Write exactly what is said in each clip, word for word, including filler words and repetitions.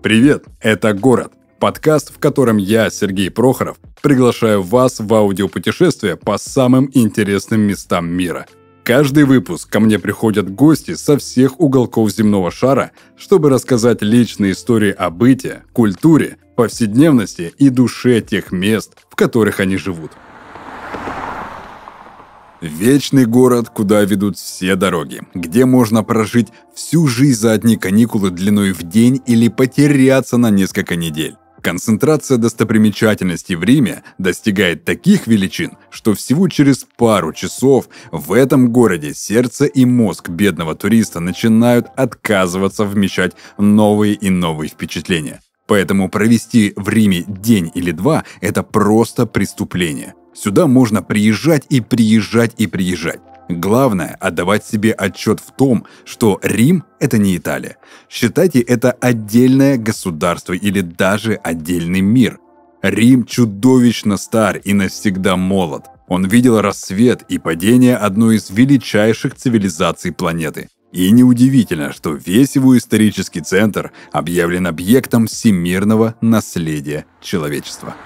Привет, это «Город», подкаст, в котором я, Сергей Прохоров, приглашаю вас в аудиопутешествие по самым интересным местам мира. Каждый выпуск ко мне приходят гости со всех уголков земного шара, чтобы рассказать личные истории о быте, культуре, повседневности и душе тех мест, в которых они живут. Вечный город, куда ведут все дороги, где можно прожить всю жизнь за одни каникулы длиной в день или потеряться на несколько недель. Концентрация достопримечательностей в Риме достигает таких величин, что всего через пару часов в этом городе сердце и мозг бедного туриста начинают отказываться вмещать новые и новые впечатления. Поэтому провести в Риме день или два – это просто преступление. Сюда можно приезжать и приезжать и приезжать. Главное – отдавать себе отчет в том, что Рим – это не Италия. Считайте это отдельное государство или даже отдельный мир. Рим чудовищно стар и навсегда молод. Он видел рассвет и падение одной из величайших цивилизаций планеты. И неудивительно, что весь его исторический центр объявлен объектом всемирного наследия человечества.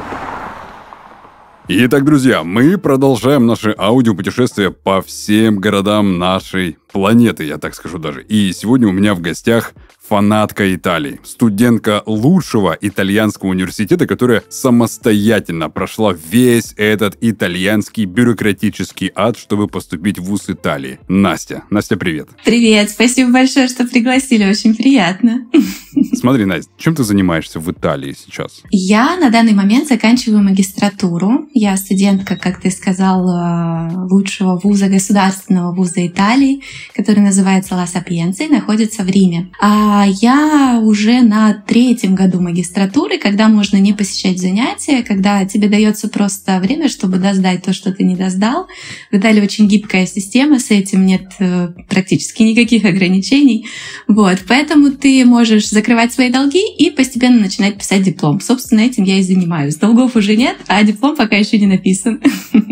Итак, друзья, мы продолжаем наше аудиопутешествие по всем городам нашей планеты, я так скажу даже. И сегодня у меня в гостях фанатка Италии, студентка лучшего итальянского университета, которая самостоятельно прошла весь этот итальянский бюрократический ад, чтобы поступить в вуз Италии. Настя. Настя, привет. Привет, спасибо большое, что пригласили, очень приятно. Смотри, Настя, чем ты занимаешься в Италии сейчас? Я на данный момент заканчиваю магистратуру. Я студентка, как ты сказал, лучшего вуза, государственного вуза Италии, который называется Ла Сапиенца и находится в Риме. А я уже на третьем году магистратуры, когда можно не посещать занятия, когда тебе дается просто время, чтобы досдать то, что ты не досдал. В Италии очень гибкая система, с этим нет практически никаких ограничений. Вот, поэтому ты можешь закрывать свои долги и постепенно начинать писать диплом. Собственно, этим я и занимаюсь. Долгов уже нет, а диплом пока еще не написан.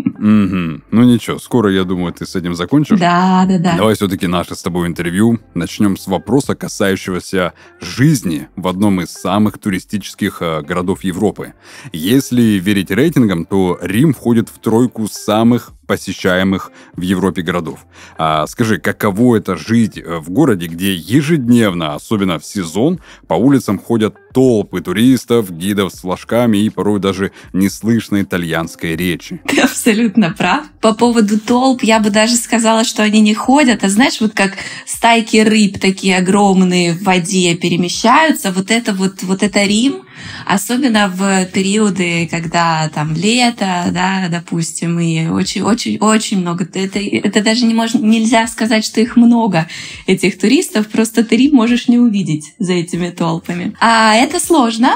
Угу. Ну ничего, скоро, я думаю, ты с этим закончишь. Да, да, да. Давай все-таки наше с тобой интервью начнем с вопроса, касающегося жизни в одном из самых туристических э, городов Европы. Если верить рейтингам, то Рим входит в тройку самых посещаемых в Европе городов. А скажи, каково это жить в городе, где ежедневно, особенно в сезон, по улицам ходят толпы туристов, гидов с флажками и порой даже не слышно итальянской речи? Ты абсолютно прав. По поводу толп я бы даже сказала, что они не ходят, а знаешь, вот как стайки рыб такие огромные в воде перемещаются, вот это вот, вот это Рим. Особенно в периоды, когда там лето, да, допустим, и очень-очень-очень много. Это, это даже не можно, нельзя сказать, что их много, этих туристов, просто ты Рим можешь не увидеть за этими толпами. А это сложно,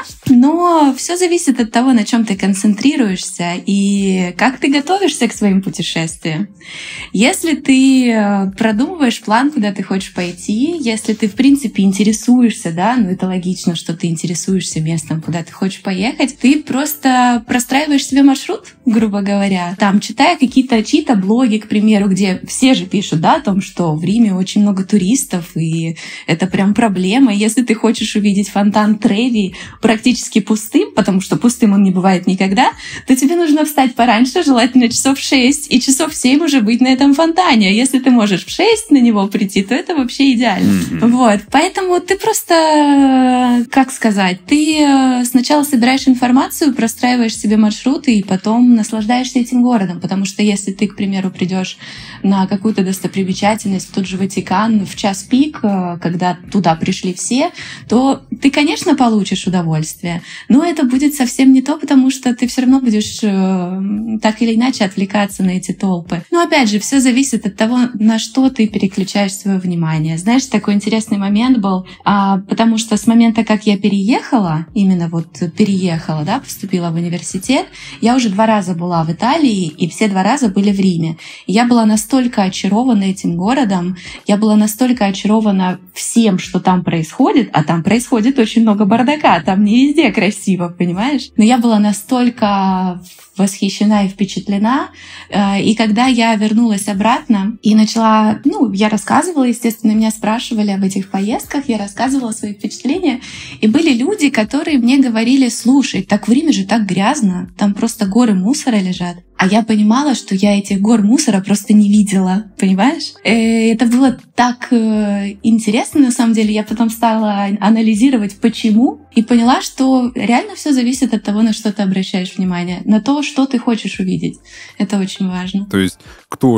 но все зависит от того, на чем ты концентрируешься и как ты готовишься к своим путешествиям. Если ты продумываешь план, куда ты хочешь пойти, если ты, в принципе, интересуешься, да, ну это логично, что ты интересуешься местом, куда ты хочешь поехать, ты просто простраиваешь себе маршрут, грубо говоря. Там, читая какие-то чьи-то блоги, к примеру, где все же пишут, да, о том, что в Риме очень много туристов, и это прям проблема. Если ты хочешь увидеть фонтан Треви практически пустым, потому что пустым он не бывает никогда, то тебе нужно встать пораньше, желательно часов шесть, и часов семь уже быть на этом фонтане. А если ты можешь в шесть на него прийти, то это вообще идеально. Mm-hmm. Вот. Поэтому ты просто, как сказать, ты сначала собираешь информацию, простраиваешь себе маршруты и потом наслаждаешься этим городом. Потому что если ты, к примеру, придешь на какую-то достопримечательность, в тот же Ватикан, в час пик, когда туда пришли все, то ты, конечно, получишь удовольствие. Но это будет совсем не то, потому что ты все равно будешь так или иначе отвлекаться на эти толпы. Но опять же, все зависит от того, на что ты переключаешь свое внимание. Знаешь, такой интересный момент был, а, потому что с момента, как я переехала, именно вот переехала, да, поступила в университет, я уже два раза была в Италии, и все два раза были в Риме. И я была настолько очарована этим городом, я была настолько очарована всем, что там происходит, а там происходит очень много бардака, там не везде красиво, понимаешь? Но я была настолько восхищена и впечатлена. И когда я вернулась обратно и начала, ну, я рассказывала, естественно, меня спрашивали об этих поездках, я рассказывала свои впечатления, и были люди, которые мне говорили: слушай, так в Риме же так грязно, там просто горы мусора лежат. А я понимала, что я этих гор мусора просто не видела, понимаешь? И это было так интересно, на самом деле. Я потом стала анализировать, почему, и поняла, что реально все зависит от того, на что ты обращаешь внимание, на то, что ты хочешь увидеть. Это очень важно. То есть кто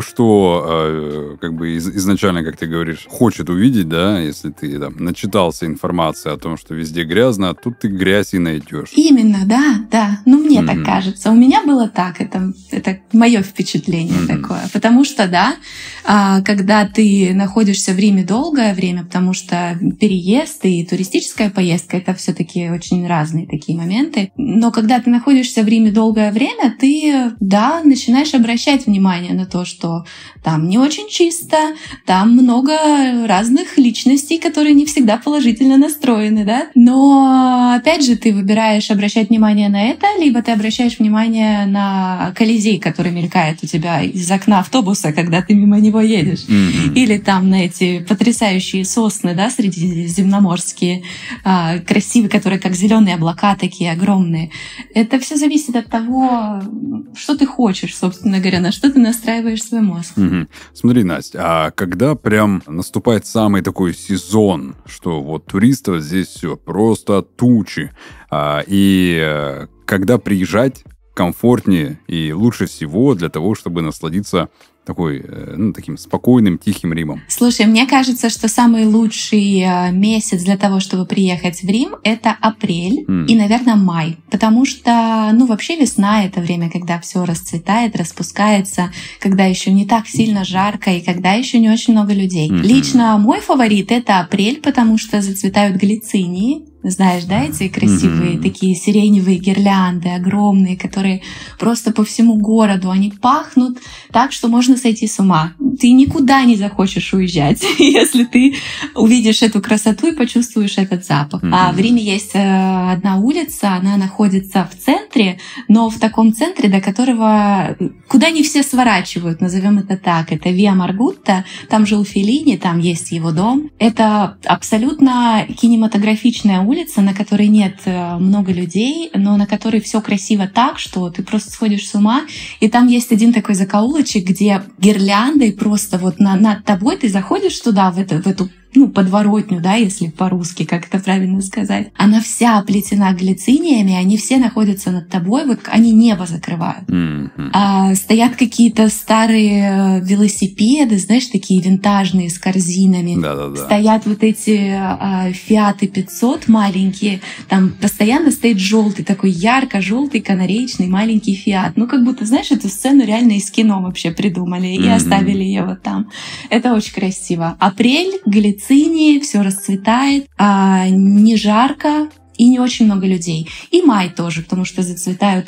что, как бы изначально, как ты говоришь, хочет увидеть, да, если ты там начитался информации о том, что везде грязно, тут ты грязь и найдешь. Именно, да, да. Ну, мне mm-hmm. так кажется. У меня было так, это, это мое впечатление mm-hmm. такое. Потому что, да, когда ты находишься в Риме долгое время, потому что переезд и туристическая поездка — это все-таки очень разные такие моменты. Но когда ты находишься в Риме долгое время, ты, да, начинаешь обращать внимание на то, что там не очень чисто, там много разных личностей, которые не всегда положительно настроены, да. Но, опять же, ты выбираешь обращать внимание на это, либо ты обращаешь внимание на Колизей, который мелькает у тебя из окна автобуса, когда ты мимо него едешь. Mm-hmm. Или там на эти потрясающие сосны, да, средиземноморские, а, красивые, которые как зеленые облака, такие огромные. Это все зависит от того, что ты хочешь, собственно говоря, на что ты настраиваешь свой мозг. Mm-hmm. Смотри, Настя, а когда прям наступает самый такой сезон, что вот туристов здесь все просто тучи, а, и когда приезжать комфортнее и лучше всего для того, чтобы насладиться такой, ну, таким спокойным, тихим Римом? Слушай, мне кажется, что самый лучший месяц для того, чтобы приехать в Рим, это апрель mm. и, наверное, май. Потому что, ну, вообще весна — это время, когда все расцветает, распускается, когда еще не так сильно жарко и когда еще не очень много людей. Mm-hmm. Лично мой фаворит — это апрель, потому что зацветают глицинии. Знаешь, да, эти красивые mm-hmm. такие сиреневые гирлянды огромные, которые просто по всему городу, они пахнут так, что можно сойти с ума. Ты никуда не захочешь уезжать, если ты увидишь эту красоту и почувствуешь этот запах. Mm-hmm. А в Риме есть одна улица, она находится в центре, но в таком центре, до которого, куда не все сворачивают, назовем это так. Это Виа Маргутта, там жил Феллини, там есть его дом. Это абсолютно кинематографичная улица, улица, на которой нет много людей, но на которой все красиво так, что ты просто сходишь с ума. И там есть один такой закоулочек, где гирляндой просто вот на, над тобой ты заходишь туда, в, это, в эту ну, подворотню, да, если по-русски, как это правильно сказать. Она вся оплетена глициниями, они все находятся над тобой, вот они небо закрывают. Mm-hmm. А, стоят какие-то старые велосипеды, знаешь, такие винтажные с корзинами. Да-да-да. Стоят вот эти а, Фиаты пятьсот маленькие, там постоянно стоит желтый, такой ярко-желтый канареечный маленький Фиат. Ну, как будто, знаешь, эту сцену реально из кино вообще придумали mm-hmm. и оставили ее вот там. Это очень красиво. Апрель, глицинии, все расцветает, а не жарко и не очень много людей. И май тоже, потому что зацветают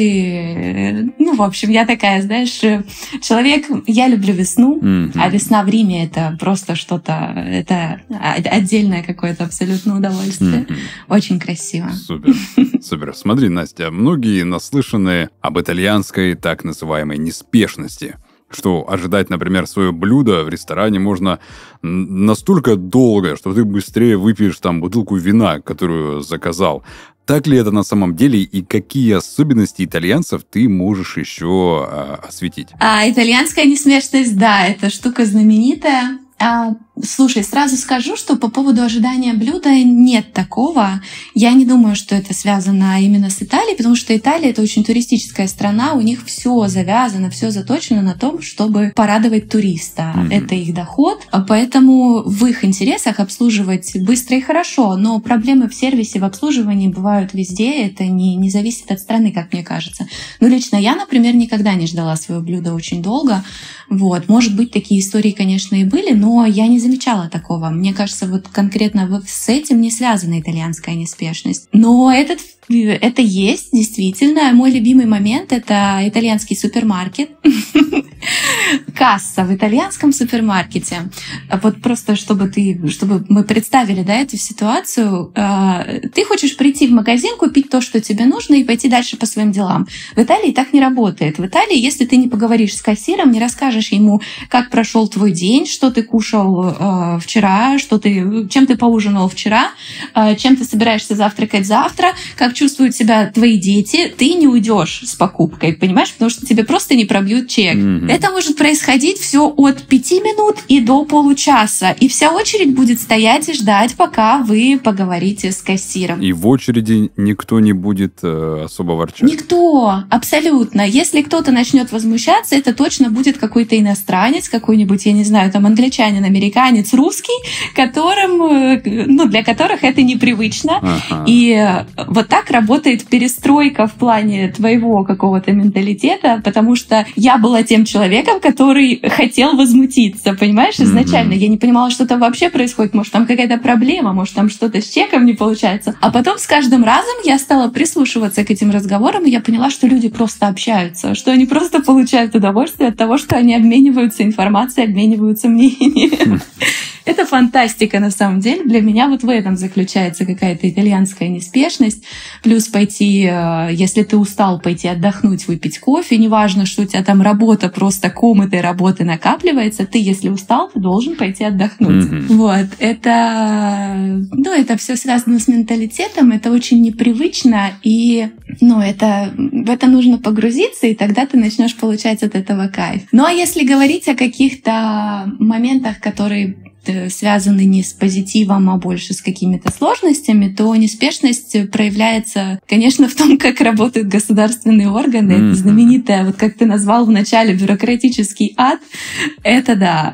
розы. Ну, в общем, я такая, знаешь, человек, я люблю весну, mm-hmm. а весна в Риме — это просто что-то, это отдельное какое-то абсолютно удовольствие. Mm-hmm. Очень красиво. Супер, супер. Смотри, Настя, многие наслышаны об итальянской так называемой неспешности. Что ожидать, например, свое блюдо в ресторане можно настолько долго, что ты быстрее выпьешь там бутылку вина, которую заказал. Так ли это на самом деле и какие особенности итальянцев ты можешь еще а, осветить? А, итальянская неспешность, да, это штука знаменитая. А, слушай, сразу скажу, что по поводу ожидания блюда нет такого. Я не думаю, что это связано именно с Италией, потому что Италия — это очень туристическая страна, у них все завязано, все заточено на том, чтобы порадовать туриста. Mm-hmm. Это их доход, поэтому в их интересах обслуживать быстро и хорошо, но проблемы в сервисе, в обслуживании бывают везде, это не, не зависит от страны, как мне кажется. Ну, лично я, например, никогда не ждала свое блюдо очень долго. Вот. Может быть, такие истории, конечно, и были, но я не замечала такого. Мне кажется, вот конкретно с этим не связана итальянская неспешность. Но этот это есть, действительно. Мой любимый момент — это итальянский супермаркет. Касса в итальянском супермаркете. Вот просто чтобы ты, чтобы мы представили, да, эту ситуацию. Ты хочешь прийти в магазин, купить то, что тебе нужно, и пойти дальше по своим делам. В Италии так не работает. В Италии, если ты не поговоришь с кассиром, не расскажешь ему, как прошел твой день, что ты кушал э, вчера, что ты, чем ты поужинал вчера, э, чем ты собираешься завтракать завтра, как чувствуют себя твои дети, ты не уйдешь с покупкой, понимаешь? Потому что тебе просто не пробьют чек. Mm-hmm. Это может происходить все от пяти минут и до получаса. И вся очередь будет стоять и ждать, пока вы поговорите с кассиром. И в очереди никто не будет э, особо ворчать? Никто, абсолютно. Если кто-то начнет возмущаться, это точно будет какой-то иностранец, какой-нибудь, я не знаю, там англичанин, американец, русский, которым, ну, для которых это непривычно. Ага. И вот так работает перестройка в плане твоего какого-то менталитета, потому что я была тем человеком, который хотел возмутиться, понимаешь, изначально. Mm-hmm. Я не понимала, что там вообще происходит. Может, там какая-то проблема, может, там что-то с чеком не получается. А потом с каждым разом я стала прислушиваться к этим разговорам, и я поняла, что люди просто общаются, что они просто получают удовольствие от того, что они обмениваются информацией, обмениваются мнением. Это фантастика, на самом деле. Для меня вот в этом заключается какая-то итальянская неспешность. Плюс пойти, если ты устал, пойти отдохнуть, выпить кофе. Неважно, что у тебя там работа, просто ком этой работы накапливается. Ты, если устал, ты должен пойти отдохнуть. Mm-hmm. Вот. Это, ну, это все связано с менталитетом. Это очень непривычно. И, ну, это, в это нужно погрузиться, и тогда ты начнешь получать от этого кайф. Ну, а если говорить о каких-то моментах, которые связаны не с позитивом, а больше с какими-то сложностями, то неспешность проявляется, конечно, в том, как работают государственные органы. Mm-hmm. Это знаменитое, вот как ты назвал в начале, бюрократический ад. Это да.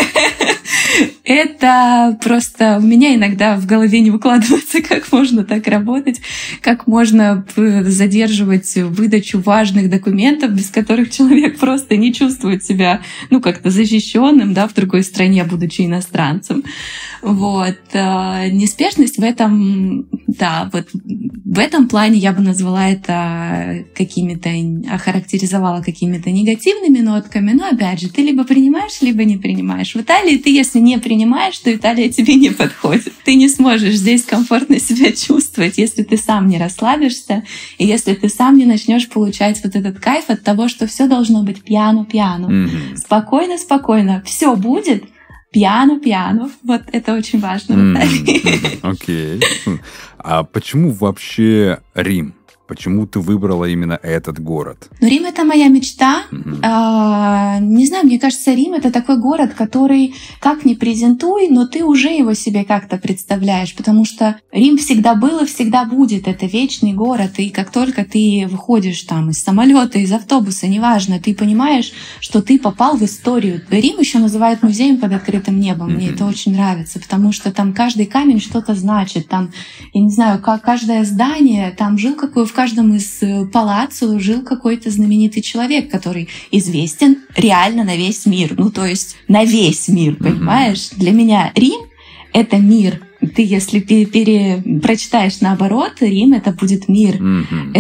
Это просто у меня иногда в голове не укладывается, как можно так работать, как можно задерживать выдачу важных документов, без которых человек просто не чувствует себя, ну, как-то защищенным, да, в другой стране, будучи иностранцем. Вот. Неспешность в этом, да, вот в этом плане я бы назвала это какими-то, охарактеризовала какими-то негативными нотками, но, опять же, ты либо принимаешь, либо не принимаешь. В Италии ты, если не принимаешь, то Италия тебе не подходит. Ты не сможешь здесь комфортно себя чувствовать, если ты сам не расслабишься, и если ты сам не начнешь получать вот этот кайф от того, что все должно быть пьяну-пьяну. Mm-hmm. Спокойно-спокойно. Все будет пьяну-пьяну. Вот это очень важно в Италии. Окей. Okay. А почему вообще Рим? Почему ты выбрала именно этот город? Ну, Рим — это моя мечта. Mm-hmm. А, не знаю, мне кажется, Рим — это такой город, который как ни презентуй, но ты уже его себе как-то представляешь, потому что Рим всегда был и всегда будет. Это вечный город, и как только ты выходишь там из самолета, из автобуса, неважно, ты понимаешь, что ты попал в историю. Рим еще называют музеем под открытым небом. Mm-hmm. Мне это очень нравится, потому что там каждый камень что-то значит. Там, я не знаю, как каждое здание, там жил какой в каждом из палаццо жил какой-то знаменитый человек, который известен реально на весь мир. Ну, то есть на весь мир, понимаешь? Mm-hmm. Для меня Рим — это мир. Ты, если пере, пере, прочитаешь наоборот, Рим — это будет мир. Mm-hmm.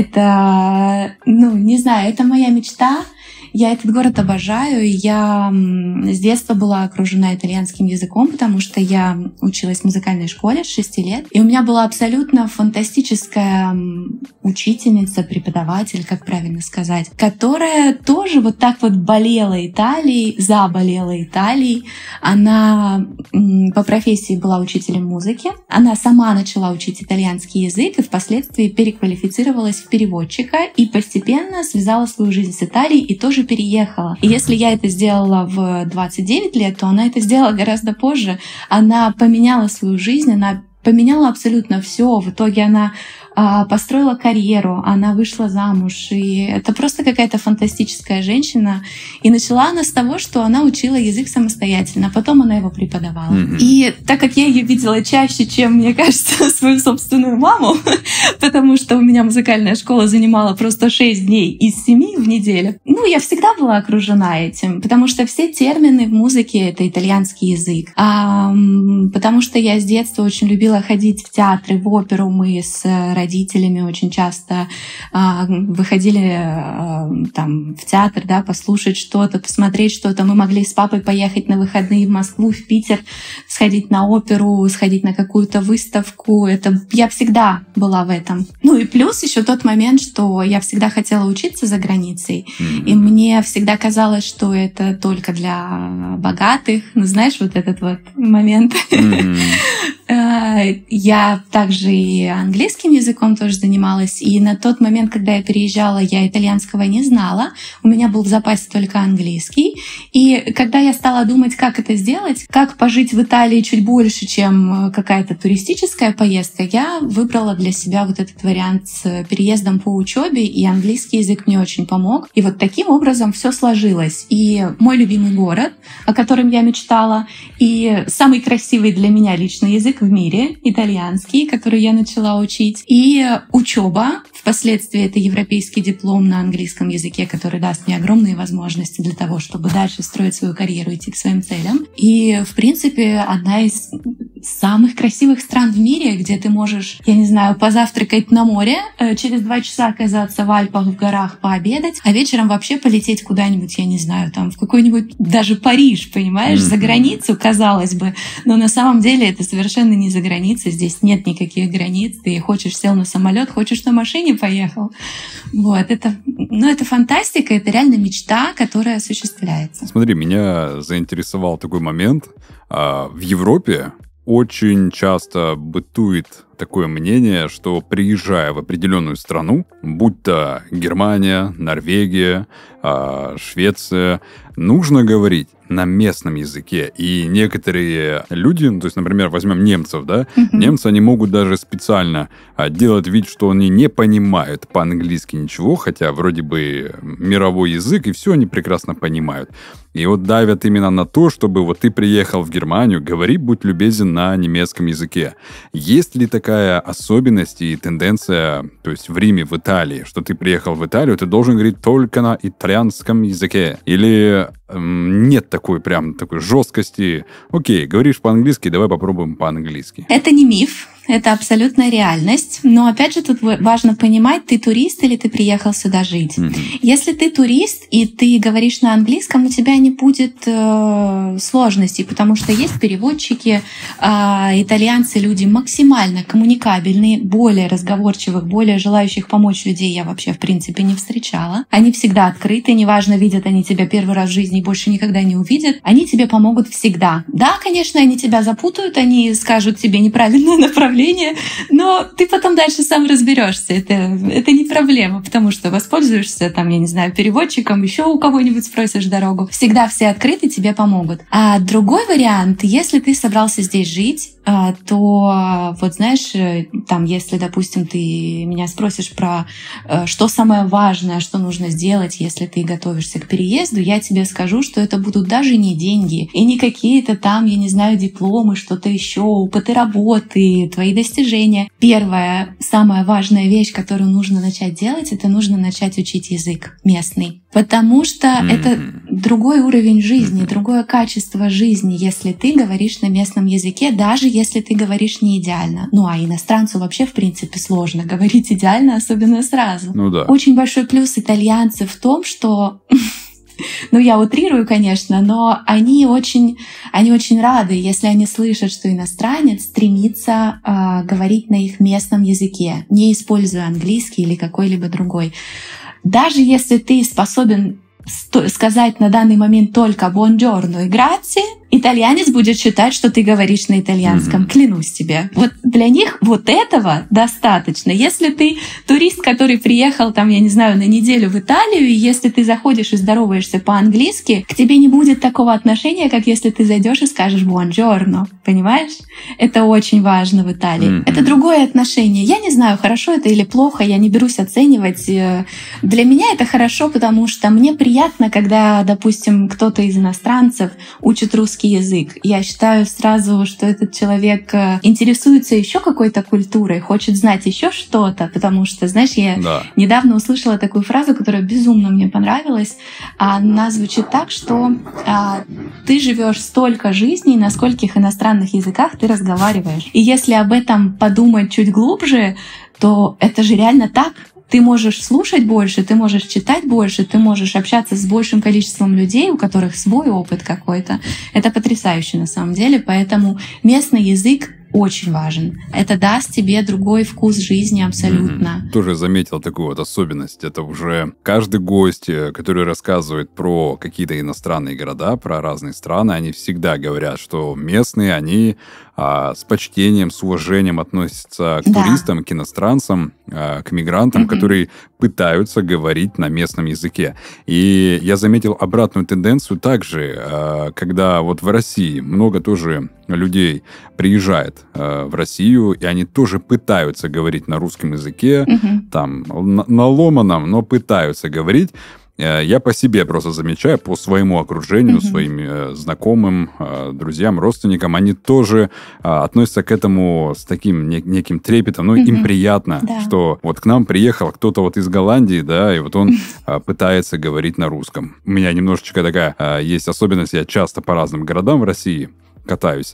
Это, ну, не знаю, это моя мечта. Я этот город обожаю. Я с детства была окружена итальянским языком, потому что я училась в музыкальной школе с шести лет. И у меня была абсолютно фантастическая учительница, преподаватель, как правильно сказать, которая тоже вот так вот болела Италией, заболела Италией. Она по профессии была учителем музыки. Она сама начала учить итальянский язык и впоследствии переквалифицировалась в переводчика и постепенно связала свою жизнь с Италией и тоже переехала. И если я это сделала в двадцать девять лет, то она это сделала гораздо позже. Она поменяла свою жизнь, она поменяла абсолютно все. В итоге она а, построила карьеру, она вышла замуж. И это просто какая-то фантастическая женщина. И начала она с того, что она учила язык самостоятельно, а потом она его преподавала. Mm-hmm. И так как я ее видела чаще, чем, мне кажется, свою собственную маму, потому что у меня музыкальная школа занимала просто шесть дней из семи в неделю, ну, я всегда была окружена этим, потому что все термины в музыке — это итальянский язык. А, потому что я с детства очень любила ходить в театры, в оперу. Мы с родителями, очень часто а, выходили а, там в театр, да, послушать что-то, посмотреть что-то. Мы могли с папой поехать на выходные в Москву, в Питер, сходить на оперу, сходить на какую-то выставку. Это я всегда была в этом. Ну и плюс еще тот момент, что я всегда хотела учиться за границей, mm-hmm. и мне всегда казалось, что это только для богатых. Ну, знаешь, вот этот вот момент. Mm-hmm. Я также и английским языком тоже занималась, и на тот момент, когда я переезжала, я итальянского не знала, у меня был в запасе только английский, и когда я стала думать, как это сделать, как пожить в Италии чуть больше, чем какая-то туристическая поездка, я выбрала для себя вот этот вариант с переездом по учебе, и английский язык мне очень помог, и вот таким образом все сложилось. И мой любимый город, о котором я мечтала, и самый красивый для меня личный язык в мире, итальянский, который я начала учить, и учеба. Впоследствии это европейский диплом на английском языке, который даст мне огромные возможности для того, чтобы дальше строить свою карьеру, идти к своим целям. И, в принципе, одна из самых красивых стран в мире, где ты можешь, я не знаю, позавтракать на море, через два часа оказаться в Альпах, в горах, пообедать, а вечером вообще полететь куда-нибудь, я не знаю, там в какой-нибудь даже Париж, понимаешь, mm-hmm. за границу, казалось бы. Но на самом деле это совершенно не за границей, здесь нет никаких границ. Ты хочешь, сел на самолет, хочешь на машине, поехал. Вот, это, ну, это фантастика, это реально мечта, которая осуществляется. Смотри, меня заинтересовал такой момент. В Европе очень часто бытует такое мнение, что приезжая в определенную страну, будь то Германия, Норвегия, Швеция, нужно говорить на местном языке. И некоторые люди, ну, то есть, например, возьмем немцев, да, uh-huh. немцы, они могут даже специально а, делать вид, что они не понимают по-английски ничего, хотя вроде бы мировой язык, и все они прекрасно понимают. И вот давят именно на то, чтобы вот ты приехал в Германию, говори, будь любезен, на немецком языке. Есть ли такая особенность и тенденция, то есть в Риме, в Италии, что ты приехал в Италию, ты должен говорить только на итальянском языке? Или эм, нет такой прям такой жесткости? Окей, говоришь по-английски, давай попробуем по-английски. Это не миф. Это абсолютная реальность. Но, опять же, тут важно понимать, ты турист или ты приехал сюда жить. Mm-hmm. Если ты турист, и ты говоришь на английском, у тебя не будет э, сложностей, потому что есть переводчики, э, итальянцы, люди максимально коммуникабельные, более разговорчивых, более желающих помочь людей я вообще, в принципе, не встречала. Они всегда открыты, неважно, видят они тебя первый раз в жизни и больше никогда не увидят, они тебе помогут всегда. Да, конечно, они тебя запутают, они скажут тебе неправильное направление, но ты потом дальше сам разберешься. Это, это не проблема, потому что воспользуешься, там, я не знаю, переводчиком, еще у кого-нибудь спросишь дорогу. Всегда все открыты, тебе помогут. А другой вариант, если ты собрался здесь жить, то вот знаешь, там, если, допустим, ты меня спросишь про что самое важное, что нужно сделать, если ты готовишься к переезду, я тебе скажу, что это будут даже не деньги и не какие-то там, я не знаю, дипломы, что-то еще, опыты работы, твои достижения. Первая, самая важная вещь, которую нужно начать делать, это нужно начать учить язык местный. Потому что mm-hmm. это другой уровень жизни, mm-hmm. другое качество жизни, если ты говоришь на местном языке, даже если ты говоришь не идеально. Ну, а иностранцу вообще, в принципе, сложно говорить идеально, особенно сразу. Ну да. Очень большой плюс итальянцев в том, что... Ну, я утрирую, конечно, но они очень, они очень рады, если они слышат, что иностранец стремится э, говорить на их местном языке, не используя английский или какой-либо другой. Даже если ты способен сказать на данный момент только «buongiorno» и «grazie», итальянец будет считать, что ты говоришь на итальянском. Mm-hmm. Клянусь тебе. Вот для них вот этого достаточно. Если ты турист, который приехал, там, я не знаю, на неделю в Италию, и если ты заходишь и здороваешься по-английски, к тебе не будет такого отношения, как если ты зайдешь и скажешь «buongiorno». Понимаешь? Это очень важно в Италии. Mm-hmm. Это другое отношение. Я не знаю, хорошо это или плохо, я не берусь оценивать. Для меня это хорошо, потому что мне приятно, когда, допустим, кто-то из иностранцев учит русский язык. Я считаю сразу, что этот человек интересуется еще какой-то культурой, хочет знать еще что-то, потому что, знаешь, я да. недавно услышала такую фразу, которая безумно мне понравилась. Она звучит так, что а, ты живешь столько жизней, на скольких иностранных языках ты разговариваешь. И если об этом подумать чуть глубже, то это же реально так. Ты можешь слушать больше, ты можешь читать больше, ты можешь общаться с большим количеством людей, у которых свой опыт какой-то. Это потрясающе на самом деле, поэтому местный язык очень важен. Это даст тебе другой вкус жизни абсолютно. Mm-hmm. Тоже заметил такую вот особенность. Это уже каждый гость, который рассказывает про какие-то иностранные города, про разные страны, они всегда говорят, что местные, они а, с почтением, с уважением относятся к да. туристам, к иностранцам, а, к мигрантам, mm-hmm. которые пытаются говорить на местном языке. И я заметил обратную тенденцию также, а, когда вот в России много тоже людей приезжает э, в Россию, и они тоже пытаются говорить на русском языке, угу. там, на, на ломаном, но пытаются говорить. Э, я по себе просто замечаю, по своему окружению, угу. своим э, знакомым, э, друзьям, родственникам, они тоже э, относятся к этому с таким не, неким трепетом. Ну, угу. им приятно, да. что вот к нам приехал кто-то вот из Голландии, да, и вот он э, пытается говорить на русском. У меня немножечко такая э, есть особенность, я часто по разным городам в России катаюсь.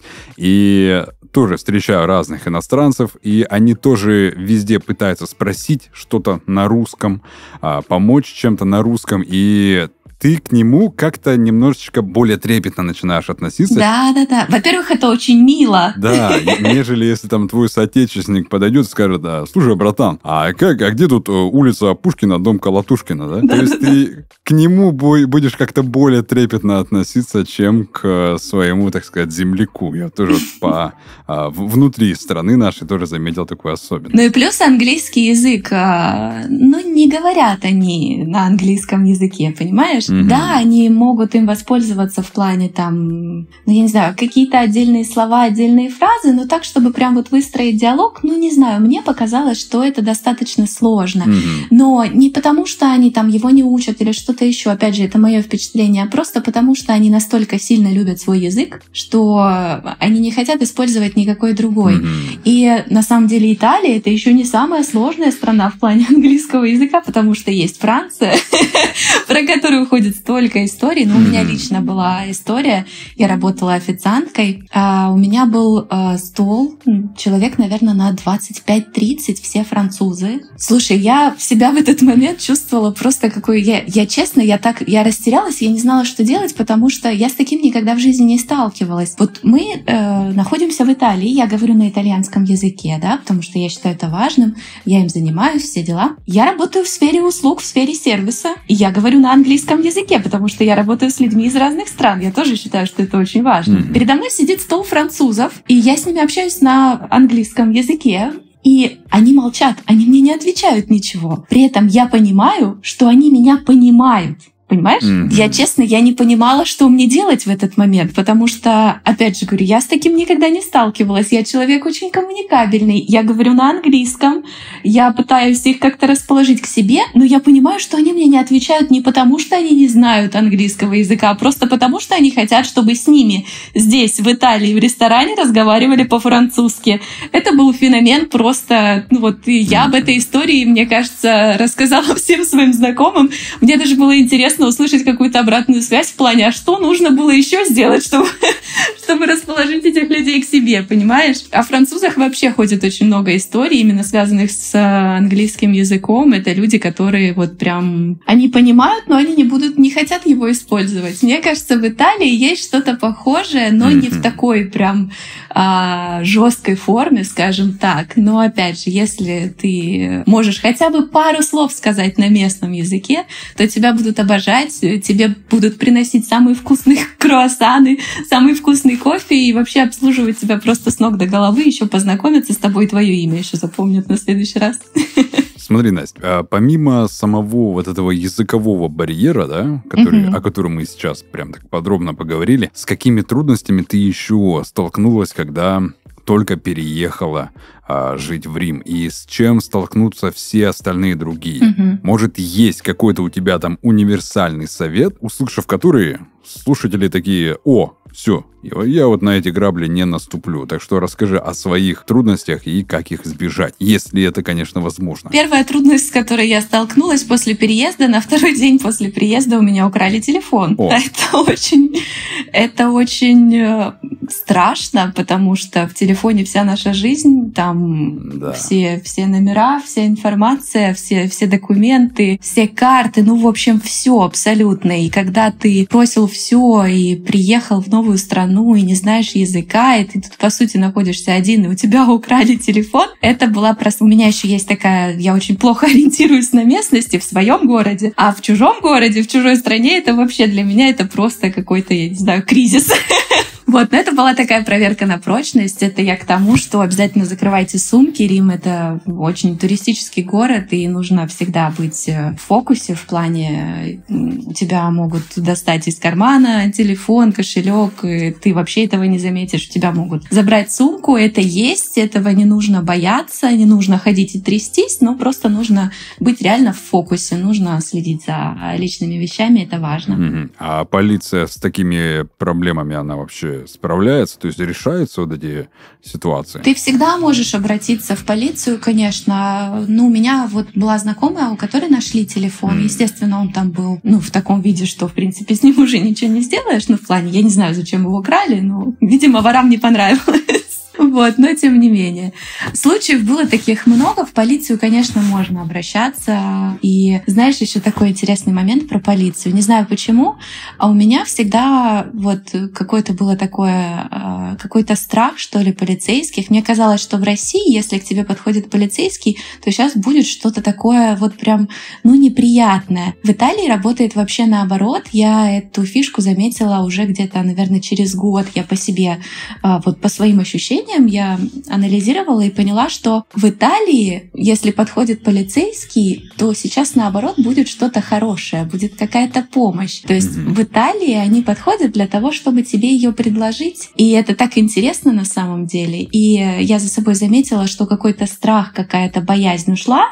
И тоже встречаю разных иностранцев, и они тоже везде пытаются спросить что-то на русском, помочь чем-то на русском, и ты к нему как-то немножечко более трепетно начинаешь относиться. Да, да, да. Во-первых, это очень мило. Да, нежели если там твой соотечественник подойдет и скажет: да, слушай, братан, а как, а где тут улица Пушкина, дом Колотушкина, да? Да, То есть да, ты да. к нему будешь как-то более трепетно относиться, чем к своему, так сказать, земляку. Я тоже по внутри страны нашей тоже заметил такую особенность. Ну и плюс английский язык. Ну, не говорят они на английском языке, понимаешь? Mm-hmm. Да, они могут им воспользоваться в плане там, ну, я не знаю, какие-то отдельные слова, отдельные фразы, но так, чтобы прям вот выстроить диалог, ну, не знаю, мне показалось, что это достаточно сложно. Mm-hmm. Но не потому, что они там его не учат или что-то еще, опять же, это мое впечатление, а просто потому, что они настолько сильно любят свой язык, что они не хотят использовать никакой другой. Mm-hmm. И на самом деле Италия — это еще не самая сложная страна в плане английского языка, потому что есть Франция, про которую ходит столько историй. Но у меня лично была история. Я работала официанткой. А у меня был а, стол, человек, наверное, на двадцать пять тридцать, все французы. Слушай, я себя в этот момент чувствовала просто какой... Я, я честно, я так... Я растерялась, я не знала, что делать, потому что я с таким никогда в жизни не сталкивалась. Вот мы э, находимся в Италии, я говорю на итальянском языке, да, потому что я считаю это важным, я им занимаюсь, все дела. Я работаю в сфере услуг, в сфере сервиса, и я говорю на английском языке, потому что я работаю с людьми из разных стран. Я тоже считаю, что это очень важно. Mm-hmm. Передо мной сидит стол французов, и я с ними общаюсь на английском языке. И они молчат, они мне не отвечают ничего. При этом я понимаю, что они меня понимают. Понимаешь? Mm-hmm. Я, честно, я не понимала, что мне делать в этот момент, потому что, опять же говорю, я с таким никогда не сталкивалась. Я человек очень коммуникабельный. Я говорю на английском, я пытаюсь их как-то расположить к себе, но я понимаю, что они мне не отвечают не потому, что они не знают английского языка, а просто потому, что они хотят, чтобы с ними здесь, в Италии, в ресторане разговаривали по-французски. Это был феномен просто... Ну вот, и я об этой истории, мне кажется, рассказала всем своим знакомым. Мне даже было интересно услышать какую-то обратную связь в плане, а что нужно было еще сделать, чтобы, чтобы расположить этих людей к себе, понимаешь? О французах вообще ходит очень много историй, именно связанных с английским языком. Это люди, которые вот прям... Они понимают, но они не будут, не хотят его использовать. Мне кажется, в Италии есть что-то похожее, но mm-hmm. не в такой прям а, жесткой форме, скажем так. Но опять же, если ты можешь хотя бы пару слов сказать на местном языке, то тебя будут обожать, тебе будут приносить самые вкусные круассаны, самый вкусный кофе и вообще обслуживать тебя просто с ног до головы, еще познакомиться с тобой, твое имя еще запомнят на следующий раз. Смотри, Настя, а помимо самого вот этого языкового барьера, да, который, uh-huh. о котором мы сейчас прям так подробно поговорили, с какими трудностями ты еще столкнулась, когда только переехала а, жить в Рим, и с чем столкнутся все остальные другие? Mm-hmm. Может, есть какой-то у тебя там универсальный совет, услышав который, слушатели такие: о, все, я вот на эти грабли не наступлю. Так что расскажи о своих трудностях и как их избежать, если это, конечно, возможно. Первая трудность, с которой я столкнулась после переезда, на второй день после приезда у меня украли телефон. О. Это очень, это очень страшно, потому что в телефоне вся наша жизнь, там да. все, все номера, вся информация, все, все документы, все карты, ну, в общем, все абсолютно. И когда ты бросил все и приехал в новую страну и не знаешь языка, и ты тут, по сути, находишься один, и у тебя украли телефон, это была просто... У меня еще есть такая... Я очень плохо ориентируюсь на местности в своем городе, а в чужом городе, в чужой стране, это вообще для меня это просто какой-то, я не знаю, кризис. Вот, но это была такая проверка на прочность. Это я к тому, что обязательно закрывайте сумки. Рим — это очень туристический город, и нужно всегда быть в фокусе в плане тебя могут достать из кармана телефон, кошелек, и ты вообще этого не заметишь. Тебя могут забрать сумку. Это есть, этого не нужно бояться, не нужно ходить и трястись, но просто нужно быть реально в фокусе, нужно следить за личными вещами, это важно. Mm-hmm. А полиция с такими проблемами, она вообще справляется, то есть решаются вот эти ситуации? Ты всегда можешь обратиться в полицию, конечно. Ну, у меня вот была знакомая, у которой нашли телефон. Mm. Естественно, он там был, ну, в таком виде, что, в принципе, с ним уже ничего не сделаешь. Ну, в плане, я не знаю, зачем его украли, но, видимо, ворам не понравилось. Вот, но тем не менее. Случаев было таких много. В полицию, конечно, можно обращаться. И знаешь, еще такой интересный момент про полицию. Не знаю почему, а у меня всегда вот какое-то было такое, какой-то страх, что ли, полицейских. Мне казалось, что в России, если к тебе подходит полицейский, то сейчас будет что-то такое вот прям, ну, неприятное. В Италии работает вообще наоборот. Я эту фишку заметила уже где-то, наверное, через год. Я по себе, вот по своим ощущениям, я анализировала и поняла, что в Италии, если подходит полицейский, то сейчас, наоборот, будет что-то хорошее, будет какая-то помощь. То есть mm-hmm. в Италии они подходят для того, чтобы тебе ее предложить. И это так интересно на самом деле. И я за собой заметила, что какой-то страх, какая-то боязнь ушла.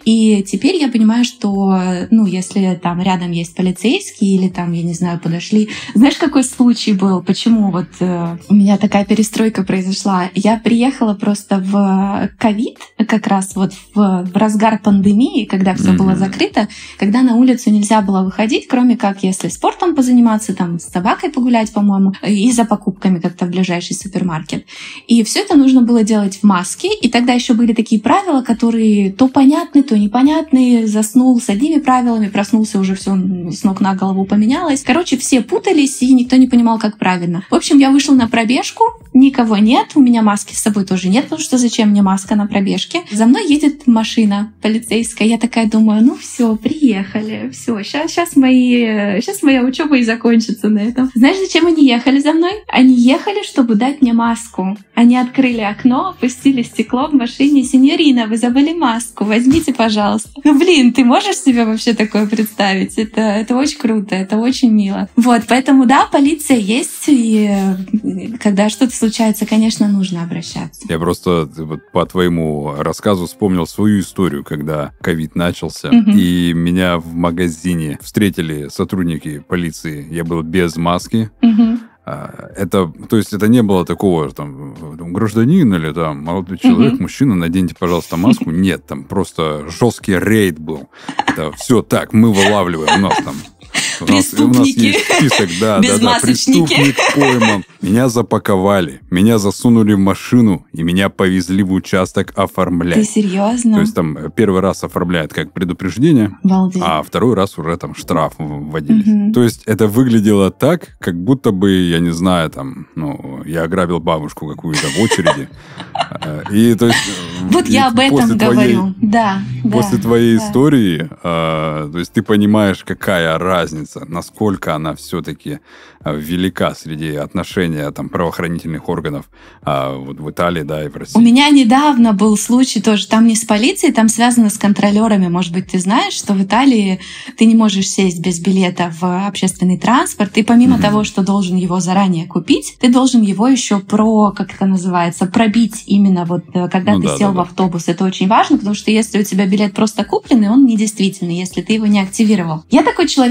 И теперь я понимаю, что, ну, если там рядом есть полицейский или там, я не знаю, подошли... Знаешь, какой случай был? Почему вот э, у меня такая перестройка произошла? Я приехала просто в ковид, как раз вот в, в разгар пандемии, когда все mm-hmm. было закрыто, когда на улицу нельзя было выходить, кроме как если спортом позаниматься, там с собакой погулять, по-моему, и за покупками как-то в ближайший супермаркет. И все это нужно было делать в маске, и тогда еще были такие правила, которые то понятны, то непонятны. Заснул с одними правилами, проснулся, уже все с ног на голову поменялось. Короче, все путались, и никто не понимал, как правильно. В общем, я вышла на пробежку, никого нет, у меня маски с собой тоже нет, потому что зачем мне маска на пробежке? За мной едет машина полицейская. Я такая думаю, ну все, приехали, все, сейчас, сейчас, мои, сейчас моя учеба и закончится на этом. Знаешь, зачем они ехали за мной? Они ехали, чтобы дать мне маску. Они открыли окно, опустили стекло в машине. Синьорина, вы забыли маску, возьмите, пожалуйста. Ну, блин, ты можешь себе вообще такое представить? Это, это очень круто, это очень мило. Вот, поэтому, да, полиция есть, и когда что-то случается, конечно, нужно обращаться. Я просто вот, по твоему рассказу вспомнил свою историю, когда ковид начался, угу. и меня в магазине встретили сотрудники полиции. Я был без маски. Угу. Это, то есть это не было такого, там, гражданин или там молодой человек, угу. мужчина, наденьте, пожалуйста, маску. Нет, там просто жесткий рейд был. Это все так, мы вылавливаем, у нас там... У нас, у нас есть список, да, да, да, преступник пойман. Меня запаковали, меня засунули в машину, и меня повезли в участок оформлять. Ты серьезно? То есть там первый раз оформляют как предупреждение, Балдеть. А второй раз уже там штраф вводились. Угу. То есть это выглядело так, как будто бы, я не знаю, там, ну, я ограбил бабушку какую-то в очереди. И то есть... Вот я об этом говорю, да. После твоей истории, то есть ты понимаешь, какая разница, насколько она все-таки велика среди отношения там, правоохранительных органов а, вот в Италии, да, и в России. У меня недавно был случай тоже, там не с полицией, там связано с контролерами. Может быть, ты знаешь, что в Италии ты не можешь сесть без билета в общественный транспорт, и помимо mm-hmm. того, что должен его заранее купить, ты должен его еще про, как это называется, пробить именно вот когда ну, ты да, сел да, в автобус. Да. Это очень важно, потому что если у тебя билет просто купленный, он недействительный, если ты его не активировал. Я такой человек, который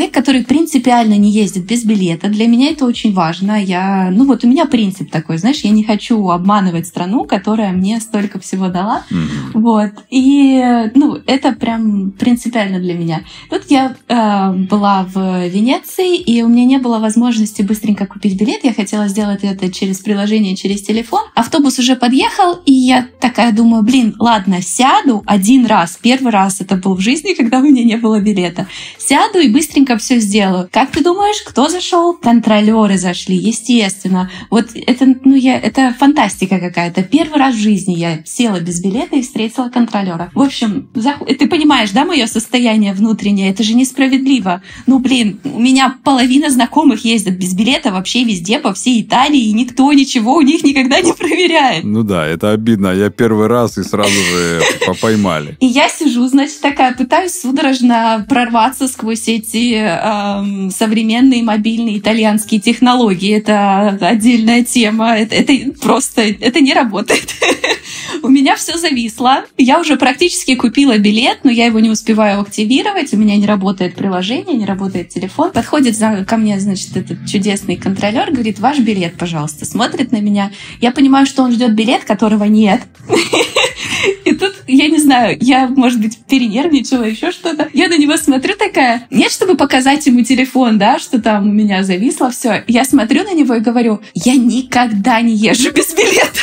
принципиально не ездит без билета. Для меня это очень важно. Я, ну вот у меня принцип такой, знаешь, я не хочу обманывать страну, которая мне столько всего дала. Mm-hmm. Вот. И, ну, это прям принципиально для меня. Тут я э, была в Венеции, и у меня не было возможности быстренько купить билет. Я хотела сделать это через приложение, через телефон. Автобус уже подъехал, и я такая думаю, блин, ладно, сяду один раз. Первый раз это был в жизни, когда у меня не было билета. Сяду и быстренько все сделаю. Как ты думаешь, кто зашел? Контролеры зашли, естественно. Вот это, ну, я, это фантастика какая-то. Первый раз в жизни я села без билета и встретила контролера. В общем, зах... ты понимаешь, да, мое состояние внутреннее? Это же несправедливо. Ну, блин, у меня половина знакомых ездят без билета вообще везде, по всей Италии, и никто ничего у них никогда не проверяет. Ну да, это обидно. Я первый раз и сразу же поймали. И я сижу, значит, такая, пытаюсь судорожно прорваться сквозь эти эм, современные мобильные итальянские технологии. Это отдельная тема. Это, это просто, это не работает. У меня все зависло. Я уже практически купила билет, но я его не успеваю активировать. У меня не работает приложение, не работает телефон. Подходит за, ко мне, значит, этот чудесный контролер, говорит, ваш билет, пожалуйста. Смотрит на меня. Я понимаю, что он ждет билет, которого нет. И тут, я не знаю, я, может быть, перенервничала, еще что-то. Я на него смотрю такая, нет, чтобы показать ему телефон, да, что там у меня зависло, все. Я смотрю на него и говорю, я никогда не езжу без билета.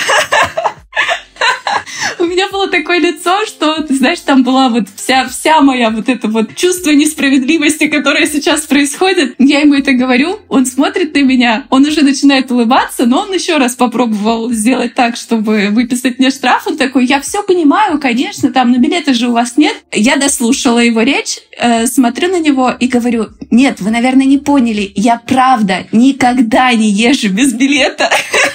У меня было такое лицо, что, ты знаешь, там была вот вся, вся моя вот это вот чувство несправедливости, которое сейчас происходит. Я ему это говорю, он смотрит на меня, он уже начинает улыбаться, но он еще раз попробовал сделать так, чтобы выписать мне штраф. Он такой, я все понимаю, конечно, там, но билета же у вас нет. Я дослушала его речь, э, смотрю на него и говорю, нет, вы, наверное, не поняли, я правда никогда не езжу без билета.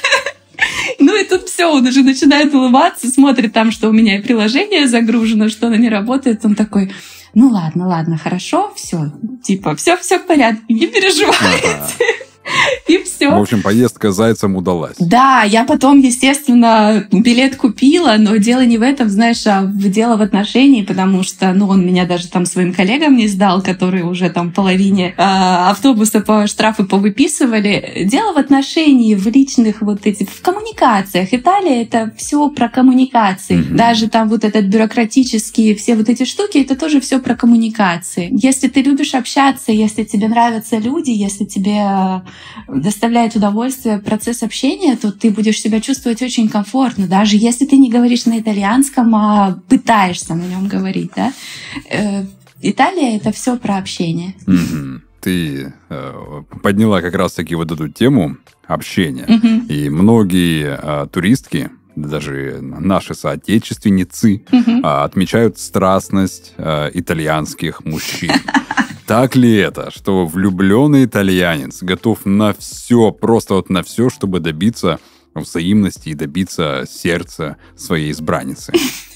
Ну и тут все, он уже начинает улыбаться, смотрит там, что у меня и приложение загружено, что оно не работает. Он такой, ну ладно, ладно, хорошо, все, типа, все, все в порядке, не переживайте. Ага. И все. В общем, поездка зайцем удалась. Да, я потом, естественно, билет купила, но дело не в этом, знаешь, а дело в отношении, потому что, ну, он меня даже там своим коллегам не сдал, которые уже там половине э, автобуса по штрафы повыписывали. Дело в отношении, в личных вот этих, в коммуникациях. Италия — это все про коммуникации. Mm-hmm. Даже там вот этот бюрократические все вот эти штуки, это тоже все про коммуникации. Если ты любишь общаться, если тебе нравятся люди, если тебе доставляет удовольствие процесс общения, то ты будешь себя чувствовать очень комфортно, даже если ты не говоришь на итальянском, а пытаешься на нем говорить, да. Италия — это все про общение. Mm-hmm. Ты э, подняла как раз-таки вот эту тему общения, mm-hmm. и многие э, туристки, даже наши соотечественницы, mm-hmm. э, отмечают страстность э, итальянских мужчин. Так ли это, что влюбленный итальянец готов на все, просто вот на все, чтобы добиться взаимности и добиться сердца своей избранницы?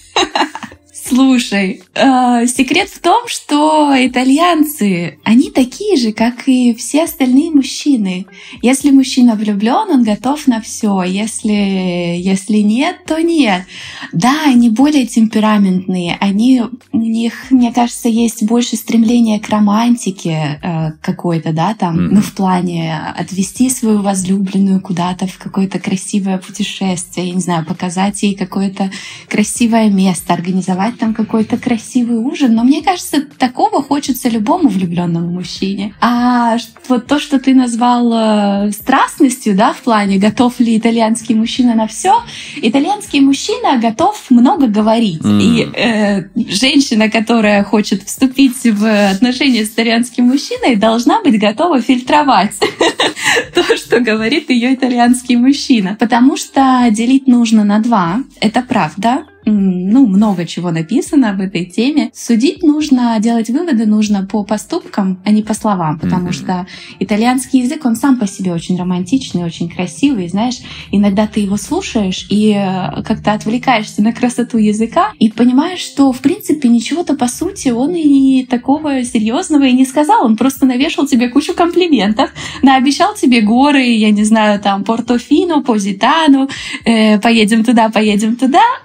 Слушай, э, секрет в том, что итальянцы, они такие же, как и все остальные мужчины. Если мужчина влюблен, он готов на все. Если, если нет, то нет. Да, они более темпераментные. Они, у них, мне кажется, есть больше стремления к романтике э, какой-то, да, там, mm-hmm. ну, в плане отвезти свою возлюбленную куда-то в какое-то красивое путешествие, я не знаю, показать ей какое-то красивое место, организовать там какой-то красивый ужин, но мне кажется, такого хочется любому влюбленному мужчине. А вот то, что ты назвал э, страстностью, да, в плане, готов ли итальянский мужчина на все, итальянский мужчина готов много говорить. Mm. И э, женщина, которая хочет вступить в отношения с итальянским мужчиной, должна быть готова фильтровать то, что говорит ее итальянский мужчина. Потому что делить нужно на два, это правда. Ну, много чего написано об этой теме. Судить нужно, делать выводы нужно по поступкам, а не по словам, потому mm-hmm. что итальянский язык, он сам по себе очень романтичный, очень красивый, знаешь, иногда ты его слушаешь и как-то отвлекаешься на красоту языка и понимаешь, что, в принципе, ничего-то по сути он и такого серьезного и не сказал, он просто навешал тебе кучу комплиментов, наобещал тебе горы, я не знаю, там, Портофино, Позитану, э, поедем туда, поедем туда, а потом